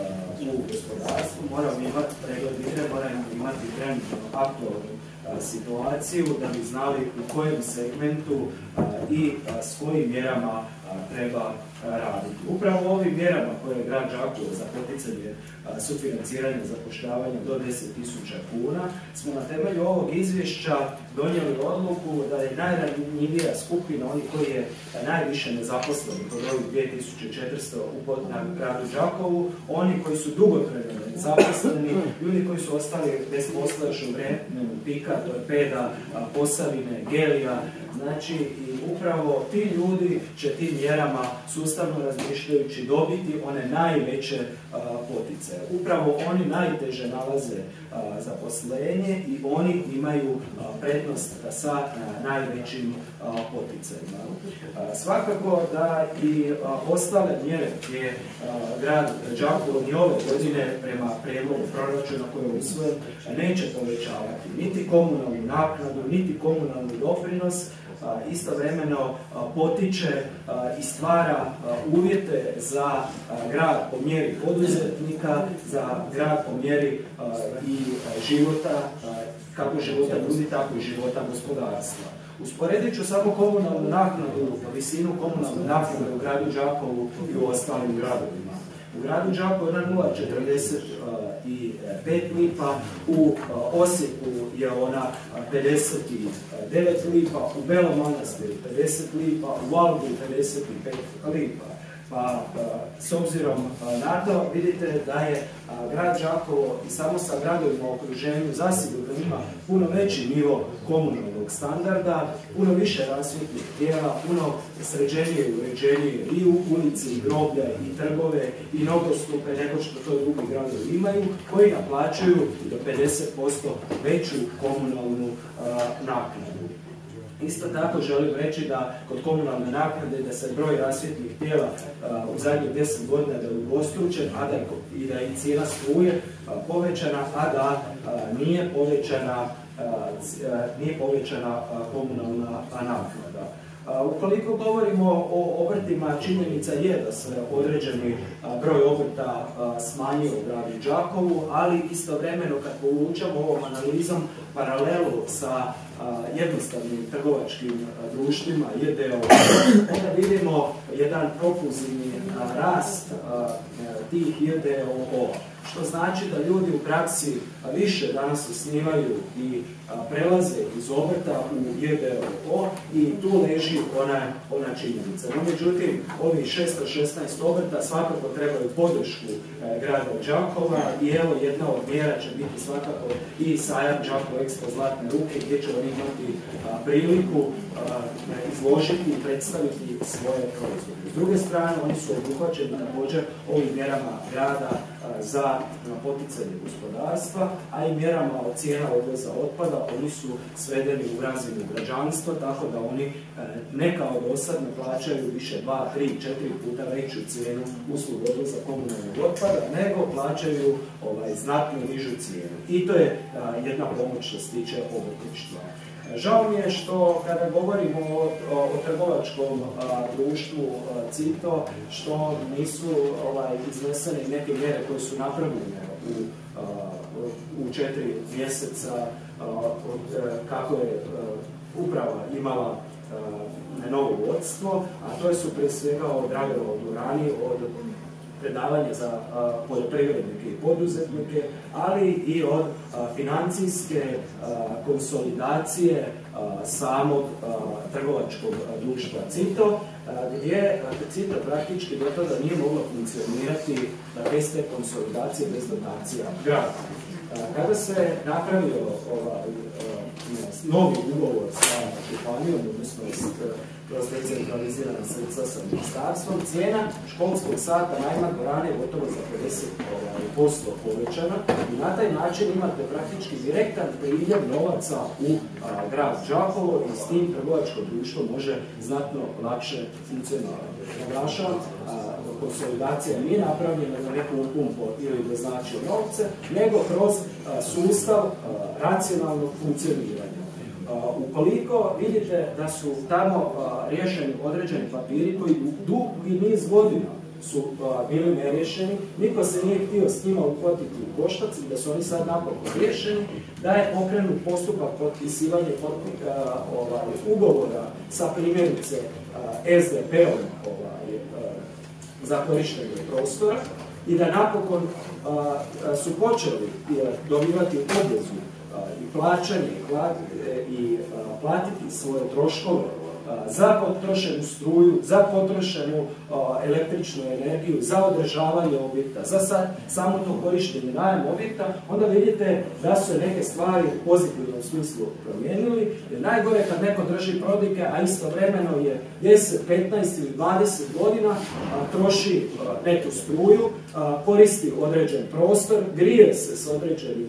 u gospodarstvu, moramo imati pregled, moramo imati trenutno aktualnu situaciju da bi znali u kojem segmentu i s kojim mjerama treba raditi. Upravo ovim mjerama koje je grad Đakovo za poticanje sufinanciranja zapošljavanja do 10.000 kuna smo na temelju ovog izvješća donijeli odluku da je najranjivija skupina, oni koji je najviše nezaposleni kod ovih 2400 u gradu Đakovu, oni koji su dugotrajno nezaposleni, ljudi koji su ostali bez posla još u vremenu pika, torpeda, Posavine, Gelija. Znači, i upravo ti ljudi će tim mjerama sustavno razmišljajući dobiti one najveće poticaje. Upravo oni najteže nalaze zaposlenje i oni imaju prednost sa najvećim poticajima. Svakako da i ostale mjere gdje grad Đakovo i ove godine prema prijedlogu proračuna koji je usvojen neće povećavati niti komunalnu naknadu, niti komunalni doprinos, istovremeno potiče i stvara uvjete za grad po mjeri poduzetnika, za grad po mjeri i života, kako života ljudi, tako i života gospodarstva. Usporedit ću samo komunalnu naknadu, visinu komunalne naknade u gradu Đakovu i u ostalim gradovima. U gradu Đakovu je 0,45 lipa, u Osijeku je ona 59 lipa, u Belom Manastiru 50 lipa, u Albu 55 lipa. Pa s obzirom na to vidite da je grad Đakovo i samo sa gradovima u okruženju zasigurno ima puno veći nivo komunalnog standarda, puno više rasvjetnih tijela, puno sređenije i uređenije i u ulici, i groblja, i trgove, i nogostupe, nego što to drugi gradovi imaju, koji naplaćuju do 50% veću komunalnu naknadu. Isto tako želim reći da kod komunalne naknade da se broj rasvjetnih tijela u zadnjih 10 godina da je udvostručen, a da je i cijena struje povećana, a da nije povećana komunalna naknada. Ukoliko govorimo o obrtima, činjenica je da se određeni broj obrta smanjio u gradu Đakovu, ali istovremeno kad povučemo ovom analizom paralelu sa jednostavnim trgovačkim društvima, JDO, onda vidimo jedan propulzivni rast tih JDO, što znači da ljudi u praksi više danas osnivaju i prelaze iz obrta u JDO i tu leži ona činjenica. No, međutim, ovih 616 obrta svakako trebaju podršku grada Đakova i evo jedna od mjera će biti svakako i sajam Đakovo Expo Zlatne ruke gdje će oni imati priliku izložiti i predstaviti svoje proizvode. S druge strane, oni su obuhvaćeni također ovim mjerama grada za poticanje gospodarstva, a i mjerama od cijena odvoza otpada, oni su svedeni u razinu građanstva, tako da oni ne kao do sad ne plaćaju više 2, 3, 4 puta veću cijenu usluga odvoza komunalnog otpada, nego plaćaju znatno nižu cijenu. I to je jedna pomoć što se tiče obrtništva. Žao mi je što kada govorimo o trgovačkom društvu CITO, što nisu iznesene neke mjere koje su napravljene u 4 mjeseca kako je uprava imala novo vodstvo, a to su prije svega od Dragana Durani, od predavanja za poljoprivrednike i poduzetnike, ali i od financijske konsolidacije samog trgovačkog društva CITO, gdje CITO praktički do tada nije moglo funkcionirati bez te konsolidacije, bez dotacija grada. Kada se napravio novi ugovor sa županijom, odnosno kroz decentralizirana sredstva sa ministarstvom, cijena školskog sata najma dvorane je gotovo za 50% povećana i na taj način imate praktički direktan priljev novaca u grad Đakovo i s tim trgovačko društvo može znatno lakše funkcionirati. Naglašavam, konsolidacija nije napravljena na neku upumpu ili doznačio novce, nego kroz sustav racionalnog funkcioniranja. Ukoliko vidite da su tamo riješeni određeni papiri koji dugi niz godina su bili neriješeni, niko se nije htio s njima uhvatiti u koštac i da su oni sad napokon riješeni, da je pokrenut postupak potpisivanja ugovora sa primjerice SDP-om za korištenje prostora i da napokon su počeli dobivati obvezu i plaćanje i platiti svoje troškove za potrošenu struju, za potrošenu električnu energiju, za održavanje objekta, za samo to korištenje najam objekta, onda vidite da su neke stvari u pozitivnom smislu promijenili. Jer najgore kad neko drži prodike, a istovremeno je 10, 15 ili 20 godina, troši neku struju, koristi određen prostor, grije se s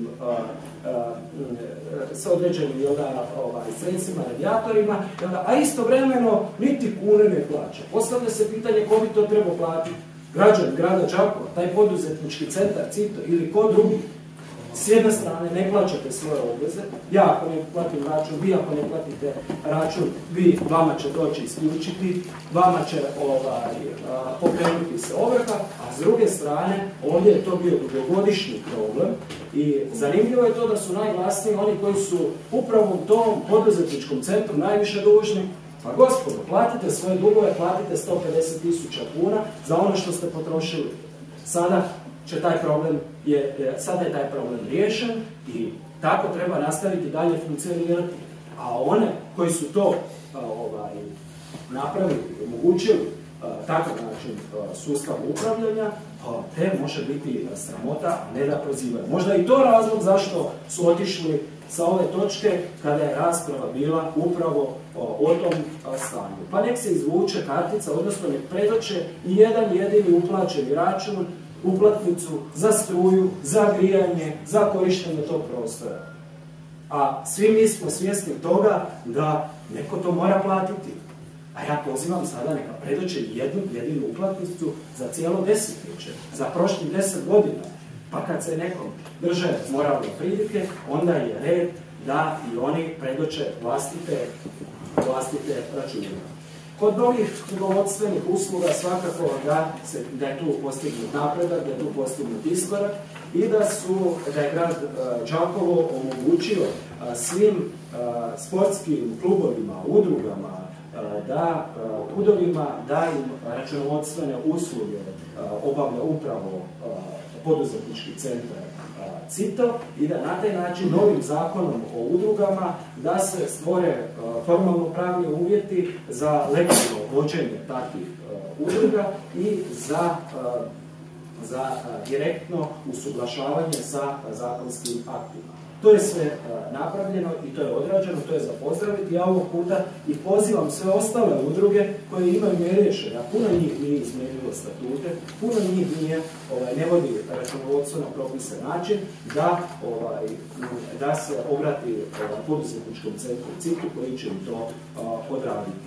određenim sredstvima, radijatorima, a istovremeno niti kune ne plaća. Postavlja se pitanje ko bi to trebao platiti? Građan grada Đakova, taj poduzetnički centar CITO ili ko drugi? S jedne strane ne plaćate svoje obveze, ja ako ne platim račun, vi ako ne platite račun, vama će doći isključiti, vama će pokrenuti se ovrha, a s druge strane ovdje je to bio dugogodišnji problem i zanimljivo je to da su najglasniji oni koji su upravo u tom poduzetničkom centru najviše dužni. Pa gospodo, platite svoje dugove, platite 150.000 kuna za ono što ste potrošili. Sada je taj problem riješen i tako treba nastaviti dalje funkcionirati. A one koji su to napravili, omogućili takav način sustava upravljanja, te može biti sramota, a ne da prozivaju. Možda i to razlog zašto su otišli sa ove točke kada je rasprava bila upravo o tom stanju. Pa nek se izvuče kartica, odnosno nek predoče i jedan jedini uplaćeni račun, uplatnicu za struju, za grijanje, za korištenje tog prostora. A svi mi smo svjesni toga da neko to mora platiti. A ja pozivam sada neka predoče jednu jedinu uplatnicu za cijelo desetljeće, za prošlih 10 godina. Pa kad se nekom drže moralne prilike, onda je red da i oni predoče vlastite račune. Kod mnogih knjigovodstvenih usluga svakako da je tu postignut napredak, da je tu postignut iskorak i da je grad Đakovo omogućio svim sportskim klubovima, udrugama, da im računovodstvene usluge obavlja upravo poduzetnički centar CITO i da na taj način novim zakonom o udrugama da se stvore formalno pravni uvjeti za legalno vođenje takvih udruga i za direktno usuglašavanje sa zakonskim aktima. To je sve napravljeno i to je odrađeno, to je za pozdraviti. Ja ovog puta i pozivam sve ostale udruge koje imaju neriješene, a puno njih nije izmijenilo statute, puno njih ne vodi računovodstveno propisan način da se obrati poduzetničkom centru CITO koji će im to odraditi.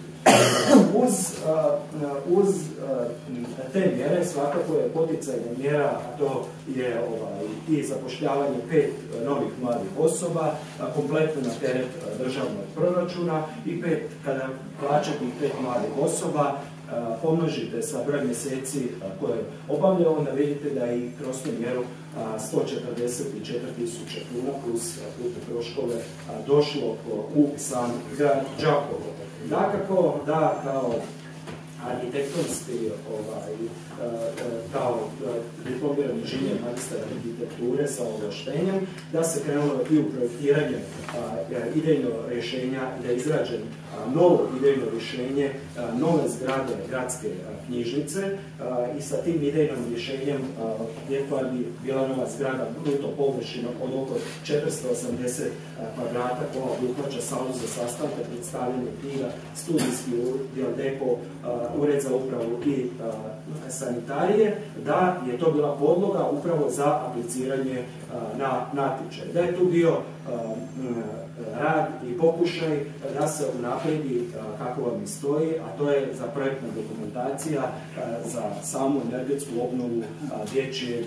Uz te mjere svakako je poticajna mjera, a to je i zapošljavanje 5 novih mladih osoba, kompletno na teret državnog proračuna i kada plaćate 5 mladih osoba, pomnožite sa broj mjeseci koje obavljaju, onda vidite da je i kroz tu mjeru 144.000 kuna plus putne troškove došlo u sam grad Đakovo. Dakako da kao arhitektonski, kao diplomirani inženjer magistar arhitekture sa ovlaštenjem, da se krenulo i u projektiranje idejnog rješenja, da je izrađen novo idejno rješenje nove zgrade gradske knjižnice i sa tim idejnom rješenjem koja bi bila nova zgrada bruto površinom od oko 480 kvadrata koja obuhvaća salu za sastanke, predstavljanje knjiga, studijski udjel, depo, ured za upravu i sanitarije, da je to bila podloga upravo za apliciranje na natječaj. Da je tu bio rad i pokušaj da se unaprijedi kako vam i stoji, a to je za projektna dokumentacija za samu energetsku obnovu dječjeg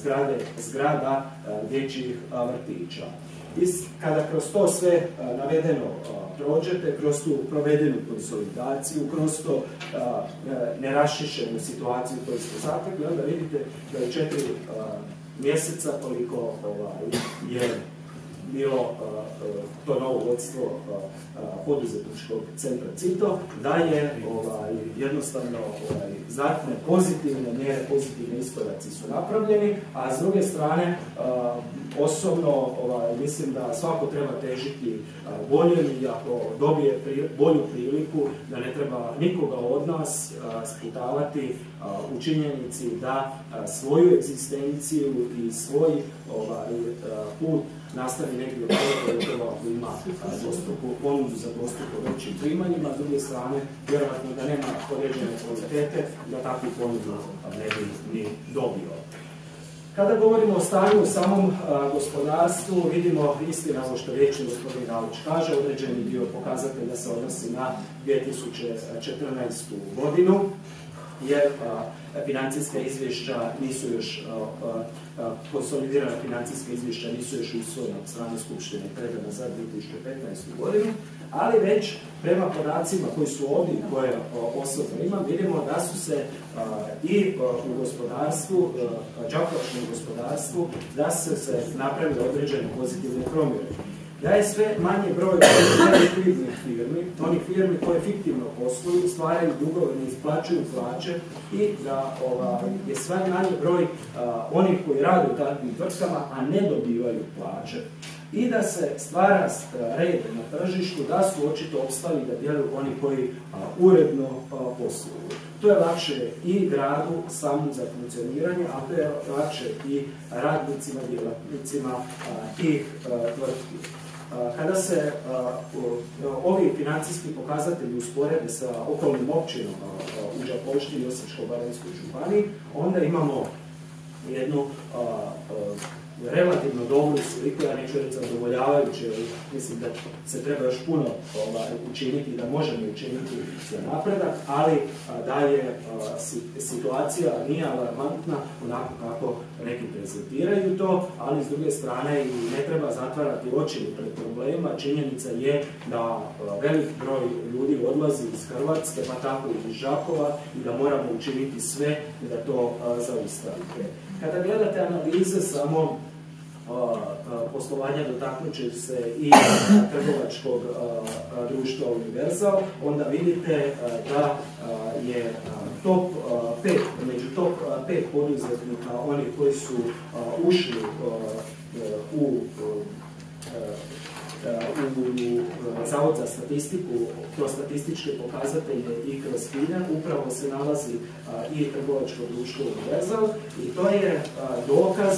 zgrada dječjih vrtića. I kada kroz to sve navedeno prođete, kroz tu provedenu konsolidaciju, kroz to neraščišćenu situaciju koju ste zatekli, onda vidite da je 4 mjeseca koliko je bilo to novo vodstvo poduzetničkog centra CITO, da je jednostavno znatne pozitivne mjere, pozitivne iskoraci su napravljeni, a s druge strane osobno mislim da svako treba težiti boljem i ako dobije bolju priliku, da ne treba nikoga od nas sputavati u činjenici da svoju egzistenciju i svoj put nastavi negdje od toga ako ima ponudu za dvostruko većim primanjima, s druge strane vjerojatno da nema određene kvalitete, da takvu ponudu ne bi ni dobio. Kada govorimo o stanju u samom gospodarstvu, vidimo istina ovo što riječi gospodin Galić kaže, određeni dio pokazatelja se odnosi na 2014. godinu, jer financijska izvješća nisu još, konsolidirana financijska izvješća nisu još usvojena od strane Skupštine i predana za 2015. godinu, ali već prema podacima koji su ovdje i koje osobno imam, vidimo da su se i u gospodarstvu, đakovačkom gospodarstvu, da su se napravile određene pozitivne promjene. Da je sve manji broj nelikvidnih firmi, onih firmi koje fiktivno posluju, stvaraju dugove, ne isplaćuju plaće i da je sve manji broj onih koji rade u takvim tvrtkama, a ne dobivaju plaće. I da se stvara red na tržištu, da su očito opstali da djeluju oni koji uredno posluju. To je lakše i gradu samom za funkcioniranje, a to je lakše i radnicima, djelatnicima tih tvrtki. Kada se ovi financijski pokazatelji usporede sa okolnim općinama u Đakovštini i Osječko-baranjskoj županiji, onda imamo jednu relativno dobru sliku, ja neću reći zadovoljavajuće, mislim da se treba još puno učiniti, da možemo učiniti za napredak, ali da je situacija nije alarmantna onako kako neki prezentiraju to, ali s druge strane i ne treba zatvarati oči pred problemima. Činjenica je da velik broj ljudi odlazi iz Hrvatske, pa tako i iz Đakova, i da moramo učiniti sve da to zaustavite. Kada gledate analize samo poslovanja, dotaknut će se i trgovačkog društva Univerzal, onda vidite da je među top 5 poduzetnika oni koji su ušli u Zavod za statistiku, kroz statističke pokazatelje i kroz FINA, upravo se nalazi i trgovačko društvo Univerzal, i to je dokaz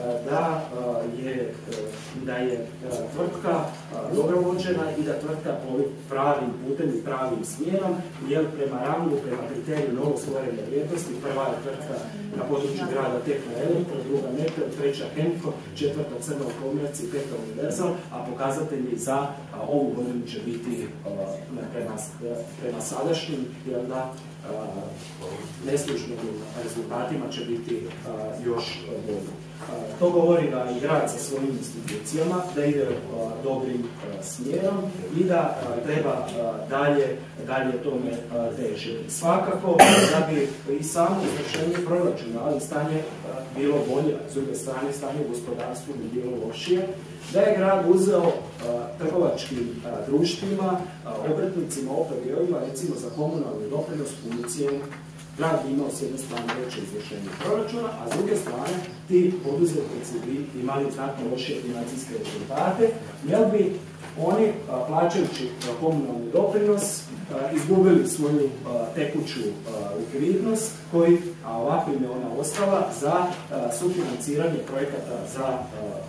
da je tvrtka dobro vođena i da tvrtka plovi pravim putem i pravim smjerom, jer prema rangu, prema kriteriju novostvorene vrijednosti, prva je tvrtka na području grada Tekna Elektro, druga Metro, treća Hemko, četvrta Crna u komerciji, peta Univerzal, a pokazatelji za ovu godinu će biti prema sadašnjim, jer da neslužbenim rezultatima će biti još bolji. To govori da i grad sa svojim institucijama da ide dobrim smjerom i da treba dalje tome težiti. Svakako da bi i samo izvršenje proračuna, ali stanje bilo bolje, s druge strane stanje u gospodarstvu bi bilo lošije, da je grad uzeo trgovačkim društvima, obrtnicima, OPG-ovima, recimo za komunalni doprinos punu cijenu. Grad bi imao s jedne strane veće izvršenje proračuna, a s druge strane ti poduzetnici bi imali znatno lošije financijske rezultate, jer bi oni, plaćajući komunalni doprinos, izgubili svoju tekuću likvidnost, a ovako im je ona ostala za sufinanciranje projekata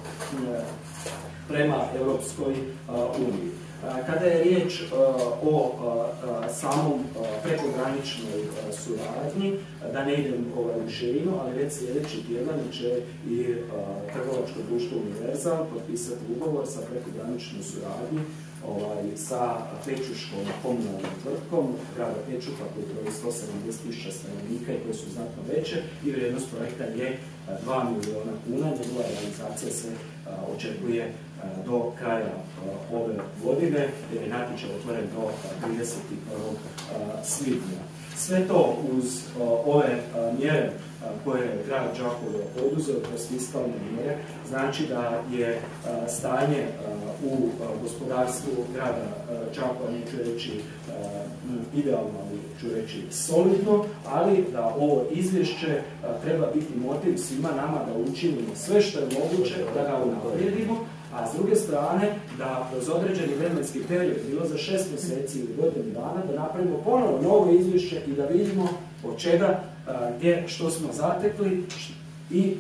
prema Europskoj uniji. Kada je riječ o samom prekograničnoj suradnji, da ne idem u širinu, ali već sljedeći tjedan će i trgovačko društvo Univerzal potpisati ugovor sa prekograničnom suradnji sa Pečuškom komunalnom tvrtkom grada Pečuha koji broji 170.000 stanovnika i koje su znatno veće, i vrijednost projekta je 2 milijuna kuna. Njegova realizacija se očekuje do kraja ove godine, jer je natječaj otvoren do 31. svibnja. Sve to uz ove mjere koje je grad Đakovo poduzeo kroz fiskalne mjere, znači da je stanje u gospodarstvu grada Đakova, neću reći idealno, ali ću reći solidno, ali da ovo izvješće treba biti motiv svima nama da učinimo sve što je moguće da ga unaprijedimo, a s druge strane da kroz određeni vremenski period, bilo za 6 mjeseci ili godinu dana, da napravimo ponovo novo izvješće i da vidimo od čega, što smo zatekli i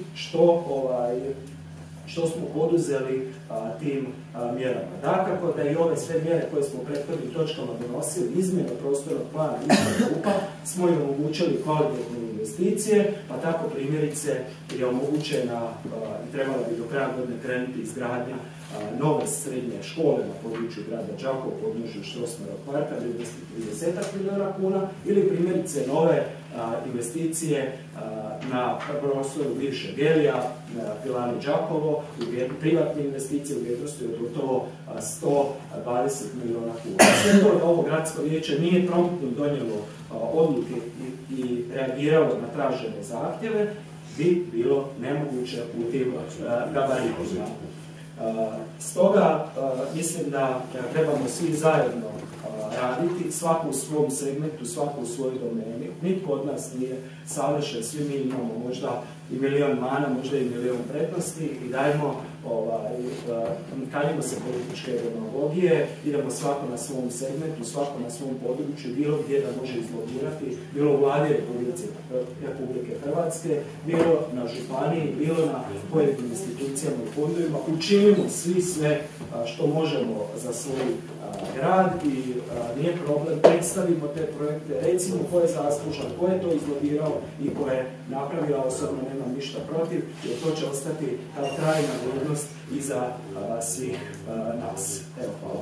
što smo poduzeli tim mjerama. Dakako da i ove sve mjere koje smo u prethodnim točkama donosili, izmjena prostornog plana grupa, smo im omogućili kvalitetne investicije, pa tako primjerice je omogućena i trebala bi do kraja godine krenuti izgradnja nove srednje škole na području grada Đakova, podnožju Štrosmajerova parka, vrijednosti 30 milijuna kuna, ili primjerice nove investicije na prostoru bivše Gelija, pilani Đakovo, privatne investicije u vrijednosti od gotovo 120 milijuna kuna. Sve to ovo gradsko vijeće nije promptno donijelo odluke i reagiralo na tražene zahtjeve, bi bilo nemoguće u tim gabaritima. Stoga mislim da trebamo svi zajedno raditi, svako u svom segmentu, svako u svojoj domeni. Nitko od nas nije savršen, svi mi imamo možda i milion mana, možda i milion prednosti i dajmo, kanimo se političke demagogije, idemo svako na svom segmentu, svako na svom području, bilo gdje da može izlobirati, bilo u vladi Republike Hrvatske, bilo na županiji, bilo na pojedinim institucijama i fondovima. Učinimo svi sve što možemo za svoj grad i nije problem, predstavimo te projekte, recimo ko je zaslužan, ko je to izlobirao i ko je napravio, osobno nemam ništa protiv, jer to će ostati kao trajna vrijednost i za svih nas. Evo, hvala.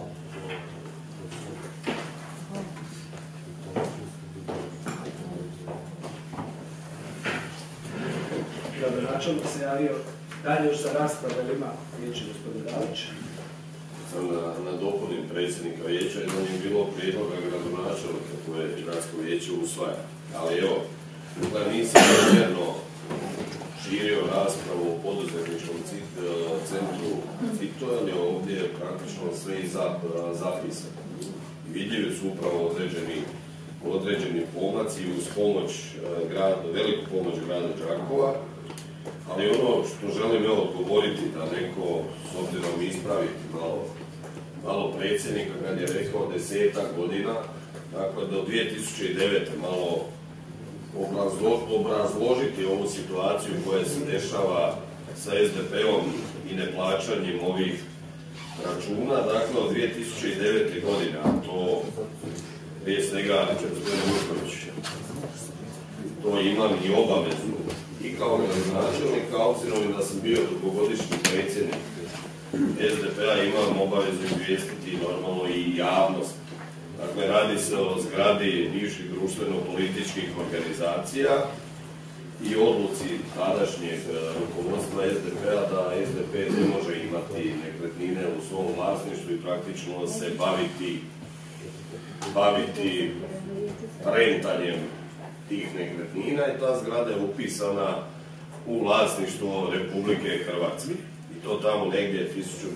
Gradonačelnik se javio dalje još za raspravu, ali ima riječi gospodin Dalić. Sam na dopunim predsjednika vijeća, jedno je bilo prijedloga gradonačelnika koje gradsko vijeće usvaja. Ali evo, nisam namjerno širio raspravu o poduzetničkom centru CITO, ali ovdje je praktično sve i zapisano. Vidljivi su upravo određeni pomaci uz pomoć veliku pomoć grada Đakova, ali ono što želim odgovoriti da neko, s obzirom ispraviti malo predsjednika kad je rekao 10 godina, dakle do 2009. malo obrazložiti ovu situaciju koja se dešava sa SDP-om i neplaćanjem ovih računa, dakle od 2009. godine, a to prije svega gospodin Vuković, to imam i obavezu i kao gradonačelnik, a obzirom da sam bio dugogodišnji predsjednik SDP-a, imam obavezu izvijestiti normalno i javnost. Dakle, radi se o zgradi bivših društveno-političkih organizacija i odluci tadašnjeg rukovodstva SDP-a da SDP ne može imati nekretnine u svom vlasništvu i praktično se baviti rentanjem tih nekretnina i ta zgrada je upisana u vlasništvo Republike Hrvatske. I to tamo negdje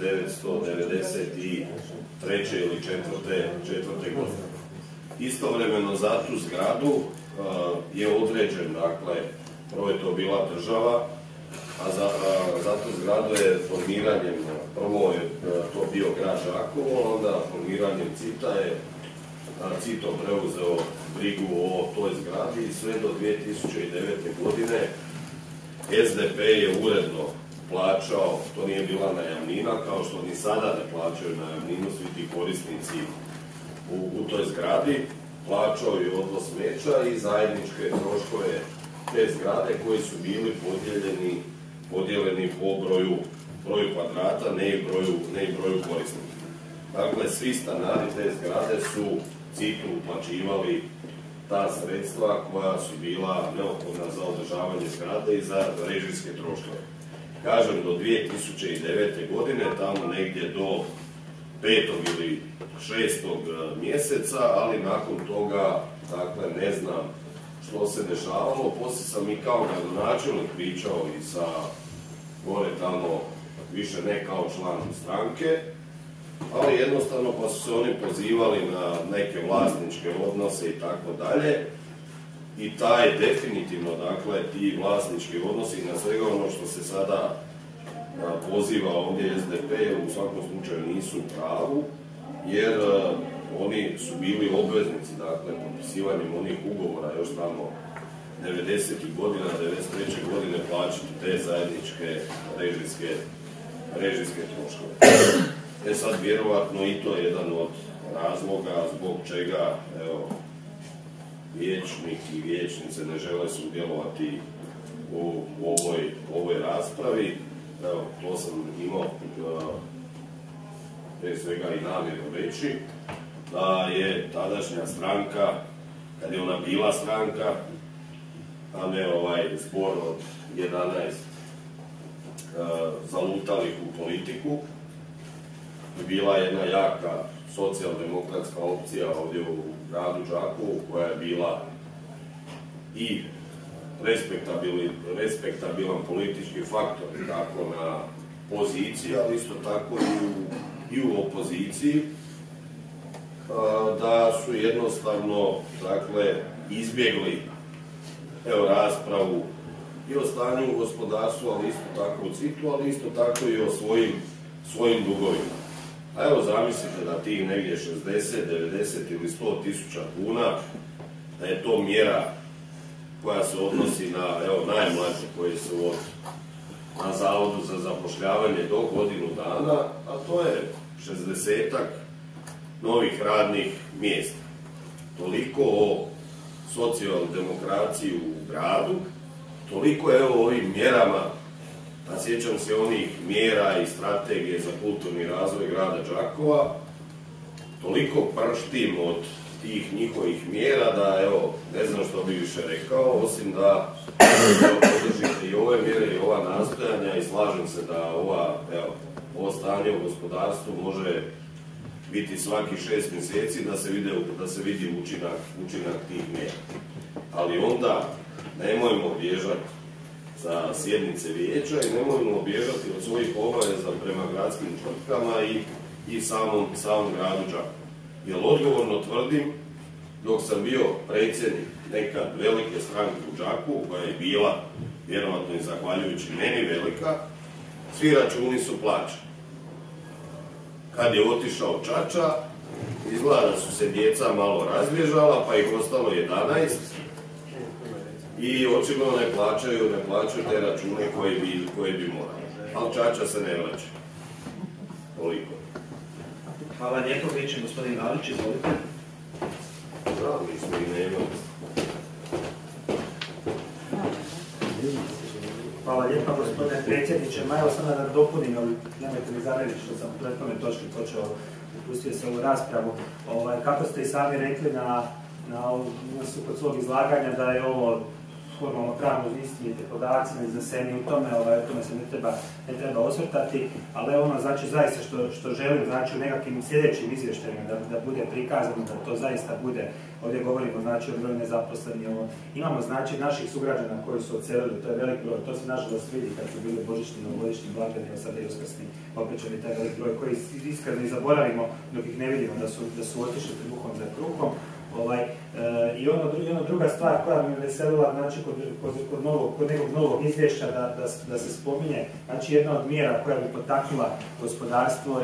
1993. ili 4. godine. Istovremeno za tu zgradu je određen, dakle, prvo je to bila država, a za tu zgradu je formiranjem, prvo je to bio grad Đakovo, onda formiranjem CITA je CITO preuzeo brigu o toj zgradi i sve do 2009. godine SDP je uredno plaćao, to nije bila najamnina, kao što ni sada ne plaćaju najamninu, svi ti korisnici u toj zgradi, plaćao je odvoz smeća i zajedničke troškove te zgrade koji su bili podijeljeni po broju kvadrata, ne i broju korisnika. Dakle, svi stanari te zgrade su CITU uplaćivali ta sredstva koja su bila neophodna za održavanje zgrade i za režijske troškove. Kažem, do 2009. godine, tamo negdje do 5. ili 6. mjeseca, ali nakon toga, dakle, ne znam što se dešavalo. Poslije sam i kao gradonačelnik pričao i sa gore tamo, više ne kao član stranke, ali jednostavno pa su se oni pozivali na neke vlasničke odnose i tako dalje. I taj definitivno, dakle, ti vlasnički odnosi na svega ono što se sada poziva ovdje SDP, u svakom slučaju nisu u pravu, jer oni su bili obveznici, dakle, potpisivanjem onih ugovora još tamo 90. godina, 93. godine plaćati te zajedničke režijske troškove. Sad vjerovatno i to je jedan od razloga zbog čega, evo, vijećnik i vijećnice ne žele sudjelovati u ovoj raspravi. Evo, to sam imao prije svega i namjeru reći, da je tadašnja stranka, kad je ona bila stranka, a ne zbor od 11 zalutalih u politiku, bila jedna jaka socijaldemokratska opcija ovdje u gradu Đakovu, koja je bila i respektabilan politički faktor kako na poziciji, ali isto tako i u opoziciji, da su jednostavno, dakle, izbjegli raspravu i o stanju u gospodarstvu, ali isto tako u citu, ali isto tako i o svojim dugovima. A evo zamislite da ti negdje 60, 90 ili 100 tisuća kuna, da je to mjera koja se odnosi na najmlađe koji su na Zavodu za zapošljavanje do godinu dana, a to je 60-ak novih radnih mjesta. Toliko o socijaldemokraciji u gradu, toliko o ovim mjerama, a sjećam se onih mjera i strategije za kulturni razvoj grada Đakova, toliko prštim od tih njihovih mjera da ne znam što bi više rekao, osim da podržite i ove mjere i ova nastojanja i slažem se da ovo stanje u gospodarstvu može biti svaki 6 mjeseci da se vidi učinak tih mjera. Ali onda nemojmo bježati sa sjednice vijeća i nemojmo bježati od svojih obaveza prema gradskim tvrtkama i samom gradu Đakovu. Jer odgovorno tvrdim, dok sam bio predsjednik nekad velike stranke u Đakovu, koja je bila, vjerovatno i zahvaljujući meni velika, svi računi su plaćeni. Kad je otišao Čača, izgleda da su se djeca malo razbježala, pa ih ostalo 11 i očigledno ne plaćaju te račune koje bi morali. Ali Čača se ne vraća. Toliko. Hvala lijepo, riječ gospodin Galić, izvolite. Da, mi smo i nemali. Hvala lijepa gospodine predsjedniče. Evo sam da dopunim, ali nemojte mi zamjeriti što sam u prethodnoj točki počeo upustio se ovu raspravu. Kako ste i sami rekli kod svog izlaganja da je ovo formalno pravno istinite podaci, izneseni u tome, o tome se ne treba osvrtati, ali znači zaista što želim, znači u nekakvim sljedećim izvještajima da bude prikazano, da to zaista bude, ovdje govorimo znači o broju nezaposlenih, imamo znači naših sugrađana koji su odselili, to je velik broj, to se nažalost vidi kad su bili božićni, novogodišnji blagdani, sada i uskrsni, opet će mi taj velik broj koji iskreno i zaboravimo dok ih ne vidimo da su otišli trbuhom za kruhom. I ono druga stvar koja mi je veselila, znači kod nekog novog izvješća da se spominje, znači jedna od mjera koja bi potaknula gospodarstvo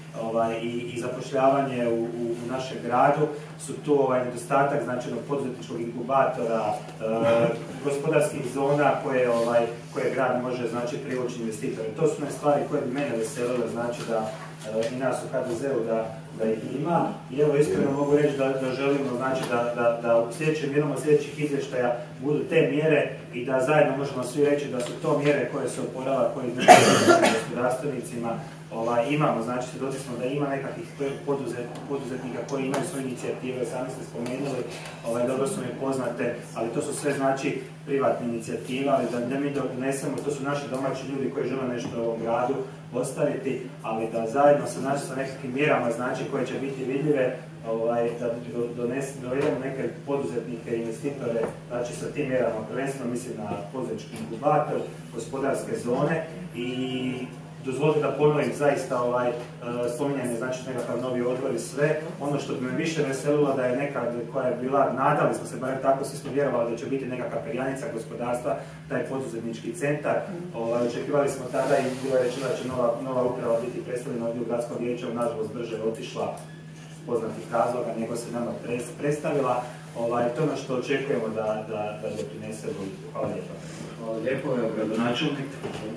i zapošljavanje u našem gradu su tu nedostatak značajnog poduzetničkog inkubatora, gospodarskih zona koje grad može znači privući investitore. To su one stvari koje bi mene veselile, znači da i nas u HDZ-u da ih ima. I evo iskreno mogu reći da želimo znači da u jednom od sljedećih izvještaja budu te mjere i da zajedno možemo svi reći da su to mjere koje se oporavaju, koje iznesu gospodarstvenicima. Imamo, znači svjedoci smo da ima nekakvih poduzetnika koji imaju svoje inicijative, sami ste spomenuli, dobro su mi poznate, ali to su sve znači privatne inicijative, ali da mi donesemo, to su naši domaći ljudi koji žele nešto u ovom gradu ostaviti, ali da zajedno sa nekakvim mjerama znači koje će biti vidljive, da dovedemo neke poduzetnike i investitore, znači sa tim mjerama, prvenstveno mislim na poduzetnički inkubator, gospodarske zone i dozvolite da ponovim zaista spominjanje, znači nekakav novi odbor i sve. Ono što bi me više veselilo da je nekad koja je bila, nadali smo se, barem tako svi smo vjerovali da će biti nekakva perjanica gospodarstva, taj poduzetnički centar. Očekivali smo tada i bilo je rečeno da će nova uprava biti predstavljena ovdje u gradskom vijeću, nažalost brže otišla iz poznatih razloga, nego se nama predstavila. To je ono što očekujemo da doprinese volitu. Hvala lijepo. Hvala lijepo, evo gradonačelnik.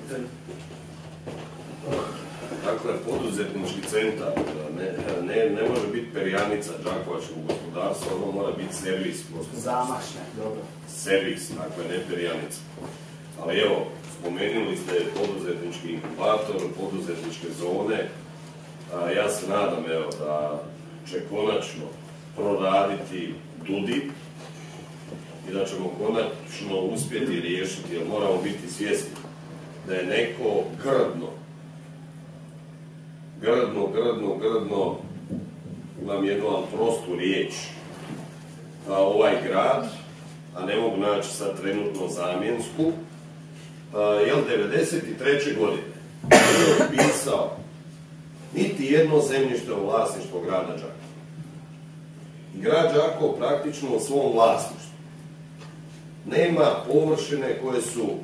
Dakle, poduzetnički centar ne može biti perjanica đakovačkog gospodarstva, ono mora biti servis gospodarstva. Zamašne, dobro. Servis, dakle, ne perjanica. Ali evo, spomenuli ste poduzetnički inkubator, poduzetničke zone. Ja se nadam, evo, da će konačno proraditi DUDI i da ćemo konačno uspjeti riješiti, jer moramo biti svjesni da je neko grdno, imam jednu prostu riječ, ovaj grad, a ne mogu naći sad trenutno zamjensku, jer 1993. godine nije upisao niti jedno zemljište u vlasništvo grada Đakova. I grad Đakovo praktično u svom vlasništvu nema površine koje su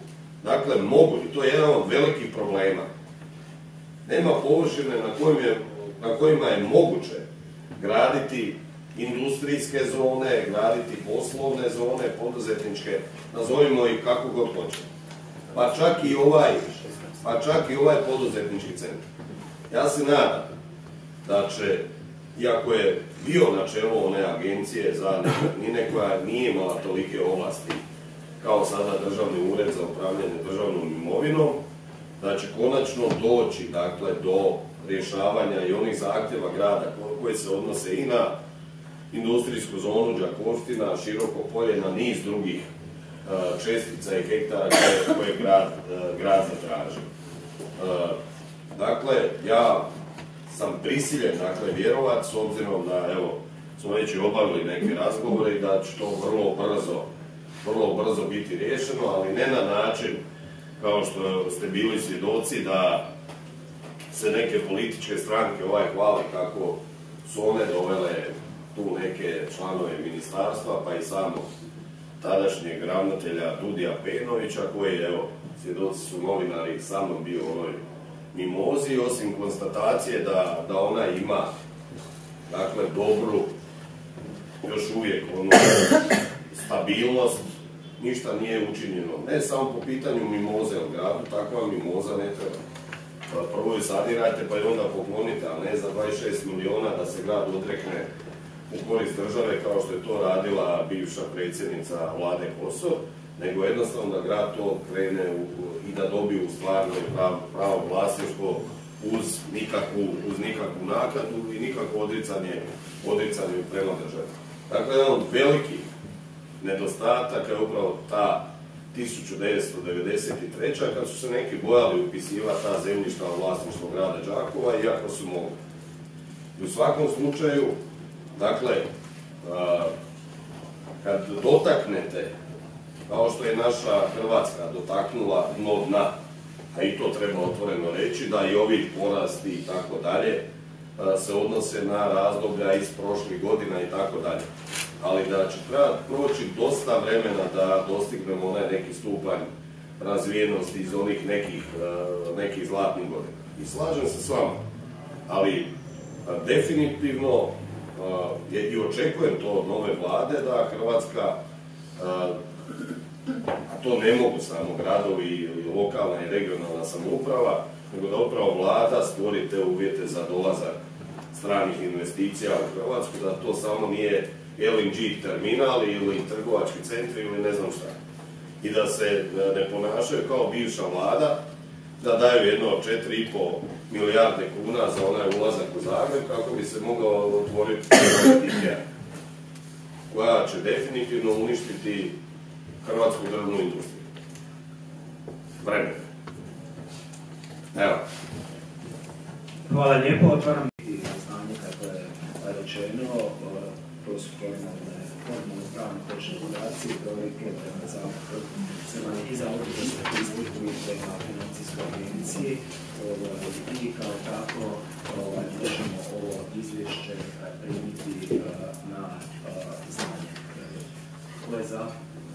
Dakle, mogu, i to je jedan od velikih problema. Nema površine na kojima je moguće graditi industrijske zone, graditi poslovne zone, poduzetničke, nazovimo ih kako god hoćemo. Pa čak i ovaj poduzetnički centar. Ja se nadam da će, iako je bio na čelu one agencije za nekretnine koja nije imala tolike ovlasti kao sada Državni ured za upravljanje državnom imovinom, da će konačno doći, dakle, do rješavanja i onih zahtjeva grada koji se odnose i na industrijsku zonu Đakovština, Široko polje, na niz drugih čestica i hektara koje je grad zatražio. Dakle, ja sam prisiljen, dakle, vjerovat, s obzirom da, evo, smo već i obavili neke razgovore i da će to vrlo brzo biti riješeno, ali ne na način kao što ste bili svjedoci da se neke političke stranke hvale kako su one dovele tu neke članove ministarstva, pa i samog tadašnjeg ravnatelja Dudija Pejnovića, koji, evo, svjedoci su novinari, sa mnom bio u onoj mimozi, osim konstatacije da ona ima, dakle, dobru, još uvijek onu stabilnost, ništa nije učinjeno. Ne samo po pitanju mimoze u gradu, takva mimoza ne treba. Prvo ju sadirajte pa je onda poklonite, a ne za 26 milijuna da se grad odrekne u korist države kao što je to radila bivša predsjednica vlade Kosor, nego jednostavno da grad to krene i da dobije u stvarno pravo vlasništvo uz nikakvu naknadu i nikakvo odricanje prema državi. Dakle, jedan od velikih nedostataka je upravo ta 1993. kad su se neki bojali upisivati ta zemljišta u vlasništvo grada Đakova, iako su mogli. I u svakom slučaju, dakle, kad dotaknete, kao što je naša Hrvatska dotaknula dno dna, a i to treba otvoreno reći, da i ovi porasti i tako dalje se odnose na razdoblja iz prošlih godina i tako dalje. Ali da će trebati proći dosta vremena da dostignemo onaj neki stupanj razvijenosti iz onih nekih zlatnih godina. I slažem se s vama, ali definitivno i očekujem to od nove vlade da Hrvatska, a to ne mogu samo gradovi ili lokalna i regionalna samouprava, nego da upravo vlada stvori te uvjete za dolazak stranih investicija u Hrvatsku, da to samo nije LNG terminal ili trgovački centri ili ne znam šta. I da se ne ponašaju kao bivša vlada, da daju jedno 4,5 milijarde kuna za onaj ulazak u Zagreb kako bi se mogao otvoriti IKEA, koja će definitivno uništiti hrvatsku drvnu industriju. Vremena. Evo. Hvala lijepo, otvaram i znanje kako je rečeno, to su formalno pravne točne podaci, brojke prema zakonu i za odluku statistiku i prema financijskoj agenciji i kao tako možemo ovo izvješće primiti na znanje. Ko je za?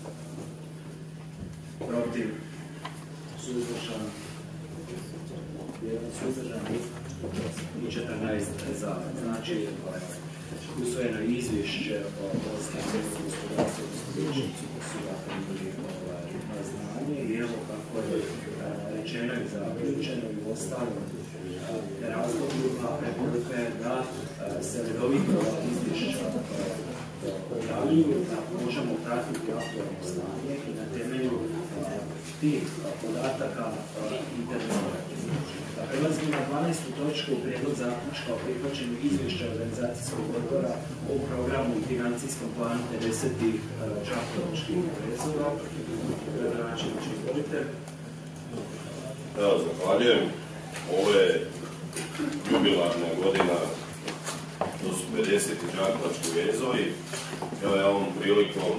Protiv? Suzdržan? Jedan suzdržan i 14 za. Znači, usvojeno izvješće o stanju gospodarstva i vijećnicu koji su primili na znanje i evo kako je rečeno i zaključeno i u ostalim razlogima preporuka je da se redovito izvješća objavljuju, da možemo pratiti aktualno stanje i na temelju tih podataka intervenirati. Prelazimo na 12. točku, prijedlog zaključka o prihvaćenju izvješća organizacijskog odbora o programu i financijskom planu 50. Đakovačkih vezova. Gradonačelniče, izvolite. Evo, zahvaljujem. Ovo je jubilarna godina, to su 50. Đakovački vezovi. Evo, ja ovom prilikom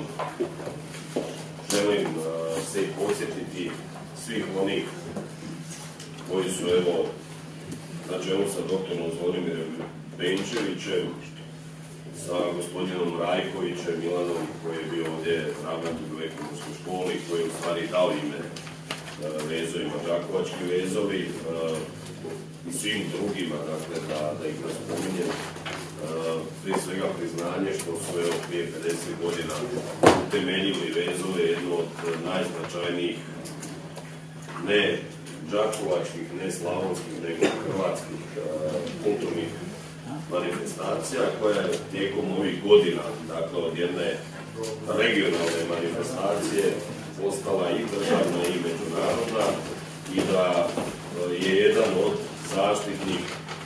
želim se i podsjetiti svih onih koji su, evo, na čelu sa doktorom Zvonimirom Benčevićem, sa gospodinom Rajkovićem, Milanom, koji je bio ovdje ravnatelj u ekonomskoj školi, koji je u stvari dao ime vezovima, Đakovački vezovi i svim drugima, dakle, da ih ne spominjem. Prije svega priznanje što su prije 50 godina utemeljili vezove, jednu od najznačajnijih, ne đakovačkih, ne slavonskih, nego hrvatskih kulturnih manifestacija, koja je tijekom ovih godina, dakle od jedne regionalne manifestacije, postala i državna i međunarodna i da je jedan od zaštitnih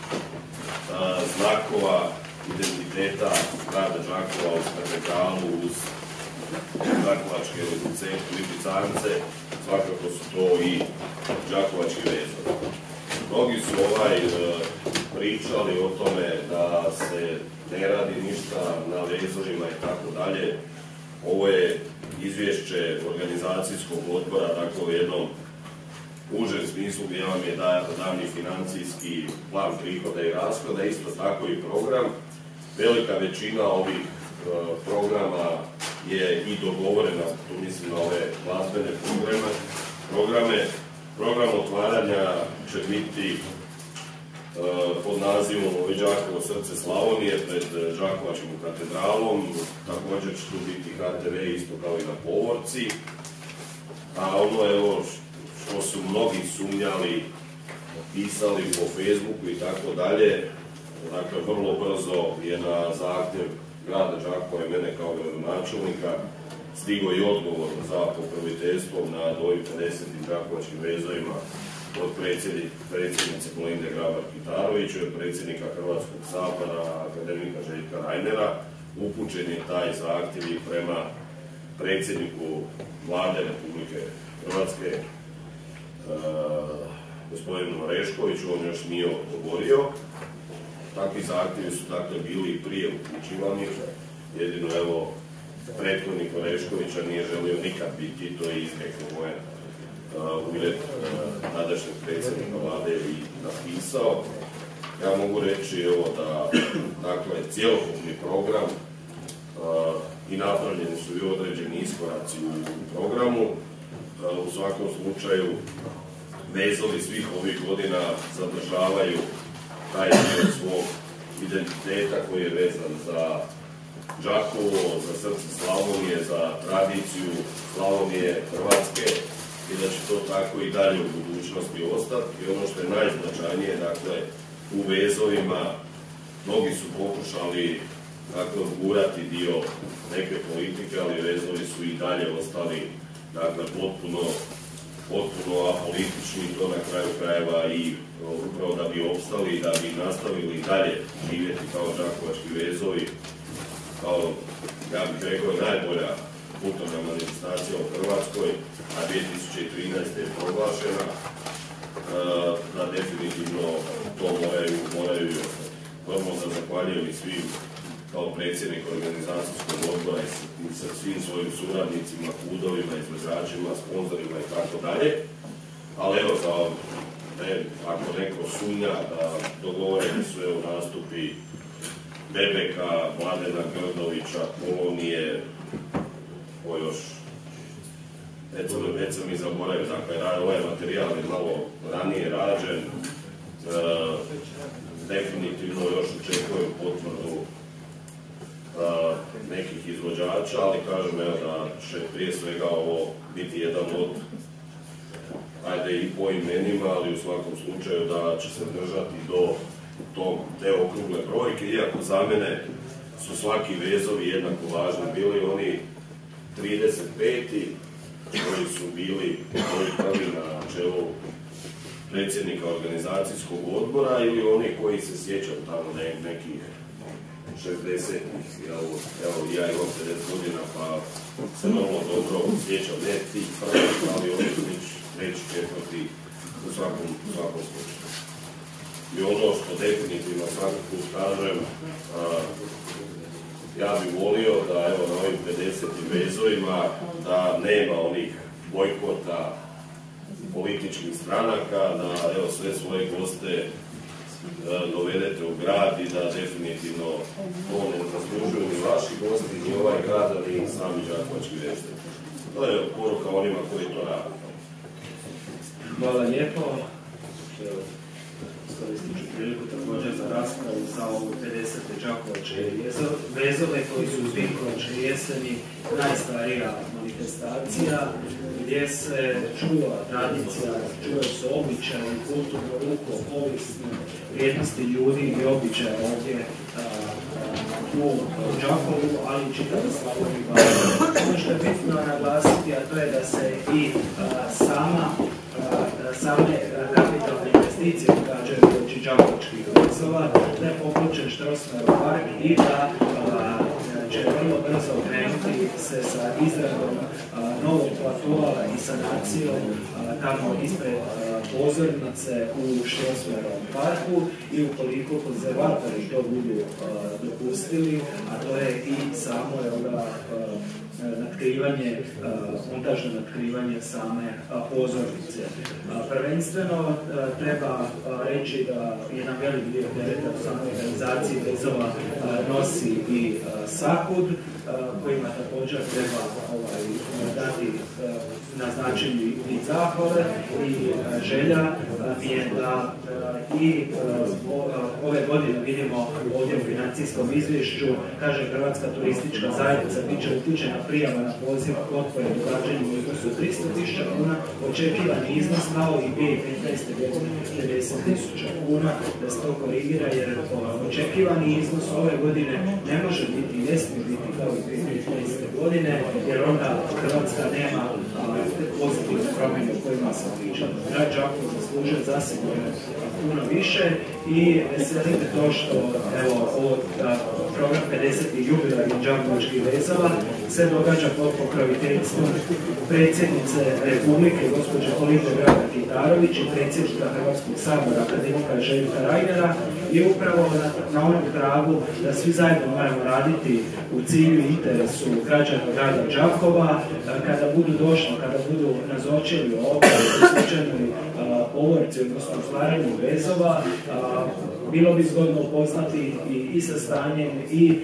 znakova identiteta grada Đakova uz katedralu, uz đakovačke lipicance, svakako su to i đakovački vezovi. Mnogi su pričali o tome da se ne radi ništa na vezovima i tako dalje. Ovo je izvješće organizacijskog odbora, dakle u jednom užem smislu gdje vam je dan i financijski plan prihoda i rashoda, isto tako i program. Velika većina ovih programa je i dogovorena, tu mislim na ove glazbene programe. Program otvaranja će biti pod nazivom Đakovo srce Slavonije pred Đakovačkom katedralom, također će tu biti HTV isto kao i na povorci. A ono evo što su mnogi sumnjali, pisali po Facebooku i tako dalje, dakle vrlo brzo je na zahtjev grada Đakova i mene kao gradonačelnika stigo i odgovor za pokroviteljstvo nad ovim 50. đakovačkim vezovima od predsjednice Kolinde Grabar-Kitarović, od predsjednika Hrvatskog sabora, akademika Željka Reinera. Upućen je taj zahtjev i prema predsjedniku Vlade Republike Hrvatske, gospodinu Oreškoviću, on još nije odgovorio. Takvi zahtjevi su dakle bili i prije upućivani, jedino evo prethodnik Oreškovića nije želio nikad biti, to je izrekao moje ured tadašnjeg predsjednika Vlade i napisao. Ja mogu reći evo da dakle cjelokupni program i napravljeni su i određeni iskoraci u programu. U svakom slučaju vezovi svih ovih godina zadržavaju taj dio svog identiteta koji je vezan za Đakovo, za srce Slavonije, za tradiciju Slavonije, Hrvatske i da će to tako i dalje u budućnosti ostati. I ono što je najznačajnije, dakle, u vezovima mnogi su pokušali dakle, odgurati dio neke politike, ali vezovi su i dalje ostali dakle, potpuno apolitični, to na kraju krajeva i upravo da bi opstali i da bi nastavili i dalje živjeti kao đakovački vezovi, kao, ja bih rekao, najbolja kulturna manifestacija u Hrvatskoj, a 2013. je proglašena, da definitivno to moraju i ostati. Normalno da zahvaljujem i svim kao predsjednik organizacijskog odbora i sa svim svojim suradnicima, kudovima, izvođačima, sponzorima i tako dalje. Ali evo, ako neko sumnja da dogovoreni su nastupi Bebeka, Mladena Grdovića, Polonije, ko još, već sam i zaboravio, dakle, ovaj materijal je malo ranije rađen, definitivno još očekujem potvrdu nekih izvođača, ali kažem da će prije svega ovo biti jedan od, ajde i po imenima, ali u svakom slučaju da će se držati do te okrugle brojke, iako za mene su svaki vezovi jednako važni, bili oni 35. koji su bili prvi na čelu predsjednika organizacijskog odbora ili oni koji se sjećam tamo nekih 60-ih, evo ja imam 50 godina pa se vrlo dobro sjećam, ne tih prvih, ali oni već četvrti u svakom slučaju. I ono što definitivno svaki put kažem, ja bih volio da evo na ovim 50 vezovima da nema onih bojkota političkih stranaka, da evo sve svoje goste dovedete u grad i da definitivno to ne zaslužuju ni vaši gosti, ni ovaj grad, ni sami đakovački vezovi. To je poruka onima koji to rade. Hvala lijepo. Iskoristit ću priliku također za raspravu za ovu 50. Đakovačke vezove koji su u Vinkovačkoj jeseni najstarija manifestacija gdje se čuva tradicija, čuva se običaj, kulturno ruko, povijesne vrijednosti ljudi i običaja ovdje u Đakovu, ali i čitavoj Slavoniji i Baranji. Ono što je bitno naglasiti, a to je da se i same kapitalne investicije događaju uoči Đakovačkih vezova, da je poključen Strossmayer park i da će vrlo brzo krenuti se sa izradom novog platoa i sanacijom tamo ispred pozornice u Strossmayerovom parku i ukoliko konzervatori to budu dopustili, a to je i samo natkrivanje, montažno natkrivanje same pozornice. Prvenstveno treba reći da jedan velik dio tereta u samoj organizaciji vezova nosi i Sakud, kojima također treba dati na značenju i zahvale i želja je da i ove godine vidimo ovdje u financijskom izvješću, kaže Hrvatska turistička zajednica, bit će uključena prijava na poziv potpore događanju u iznosu 300.000 kuna, očekivani iznos kao i 2015. godine 50.000 kuna, da se to korigira jer očekivani iznos ove godine ne može biti, ne smije biti kao i 2015. godine, jer onda Hrvatska nema pozitivne promjene o kojima sam pričao. Grad Đakovo zaslužuje zasigurno puno više i veselite to što ovo program 50. jubilarni Đakovačkih vezova se događa pod pokroviteljstvom predsjednice Republike gospođe Kolinde Grabar-Kitarović i predsjednika Hrvatskog sabora akademika Željka Reinera i upravo na onom tragu da svi zajedno moramo raditi u cilju i interesu građana grada Đakova, kada budu došli, kada budu nazočili ovdje u slučajnoj povorci, odnosno stvaranju vezova, bilo bi zgodno upoznati i sa stanjem i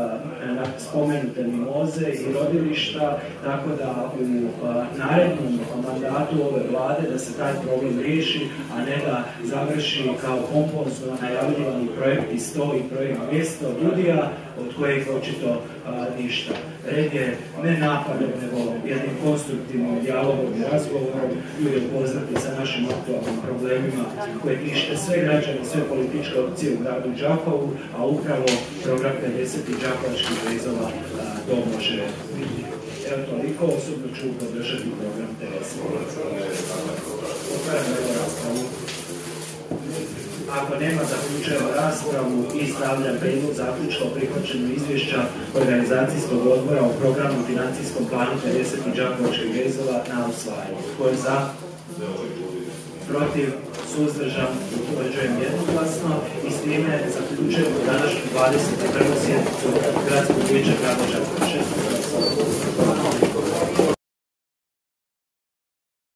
spomenute mimoze i rodilišta, tako da u narednom mandatu ove vlade da se taj problem riješi, a ne da završi kao pompozno najavljivani projekti 100 i projekt 200 DUDI-a, od kojeg očito ništa. Red je ne napadom, nego jednim konstruktivnim dijalogom i razgovorom ljude upoznati sa našim aktualnim problemima koje tište sve građane, sve političke opcije u gradu Đakovu, a upravo program 50. Đakovačkih vezova to može biti. Evo toliko, osobno ću podržati program 50. Otvaram raspravu. Ako nema, zaključujemo raspravu i stavljam prijedlog zaključka o prihvaćenju izvješća organizacijskog odbora o programu financijskom planu 50. Đakovačkih vezova na usvajanje. Tko je za? Protiv? Suzdržan? Utvrđujem jednoglasno i s time zaključujemo današnju 21. sjednicu Gradskog vijeća grada Đakova.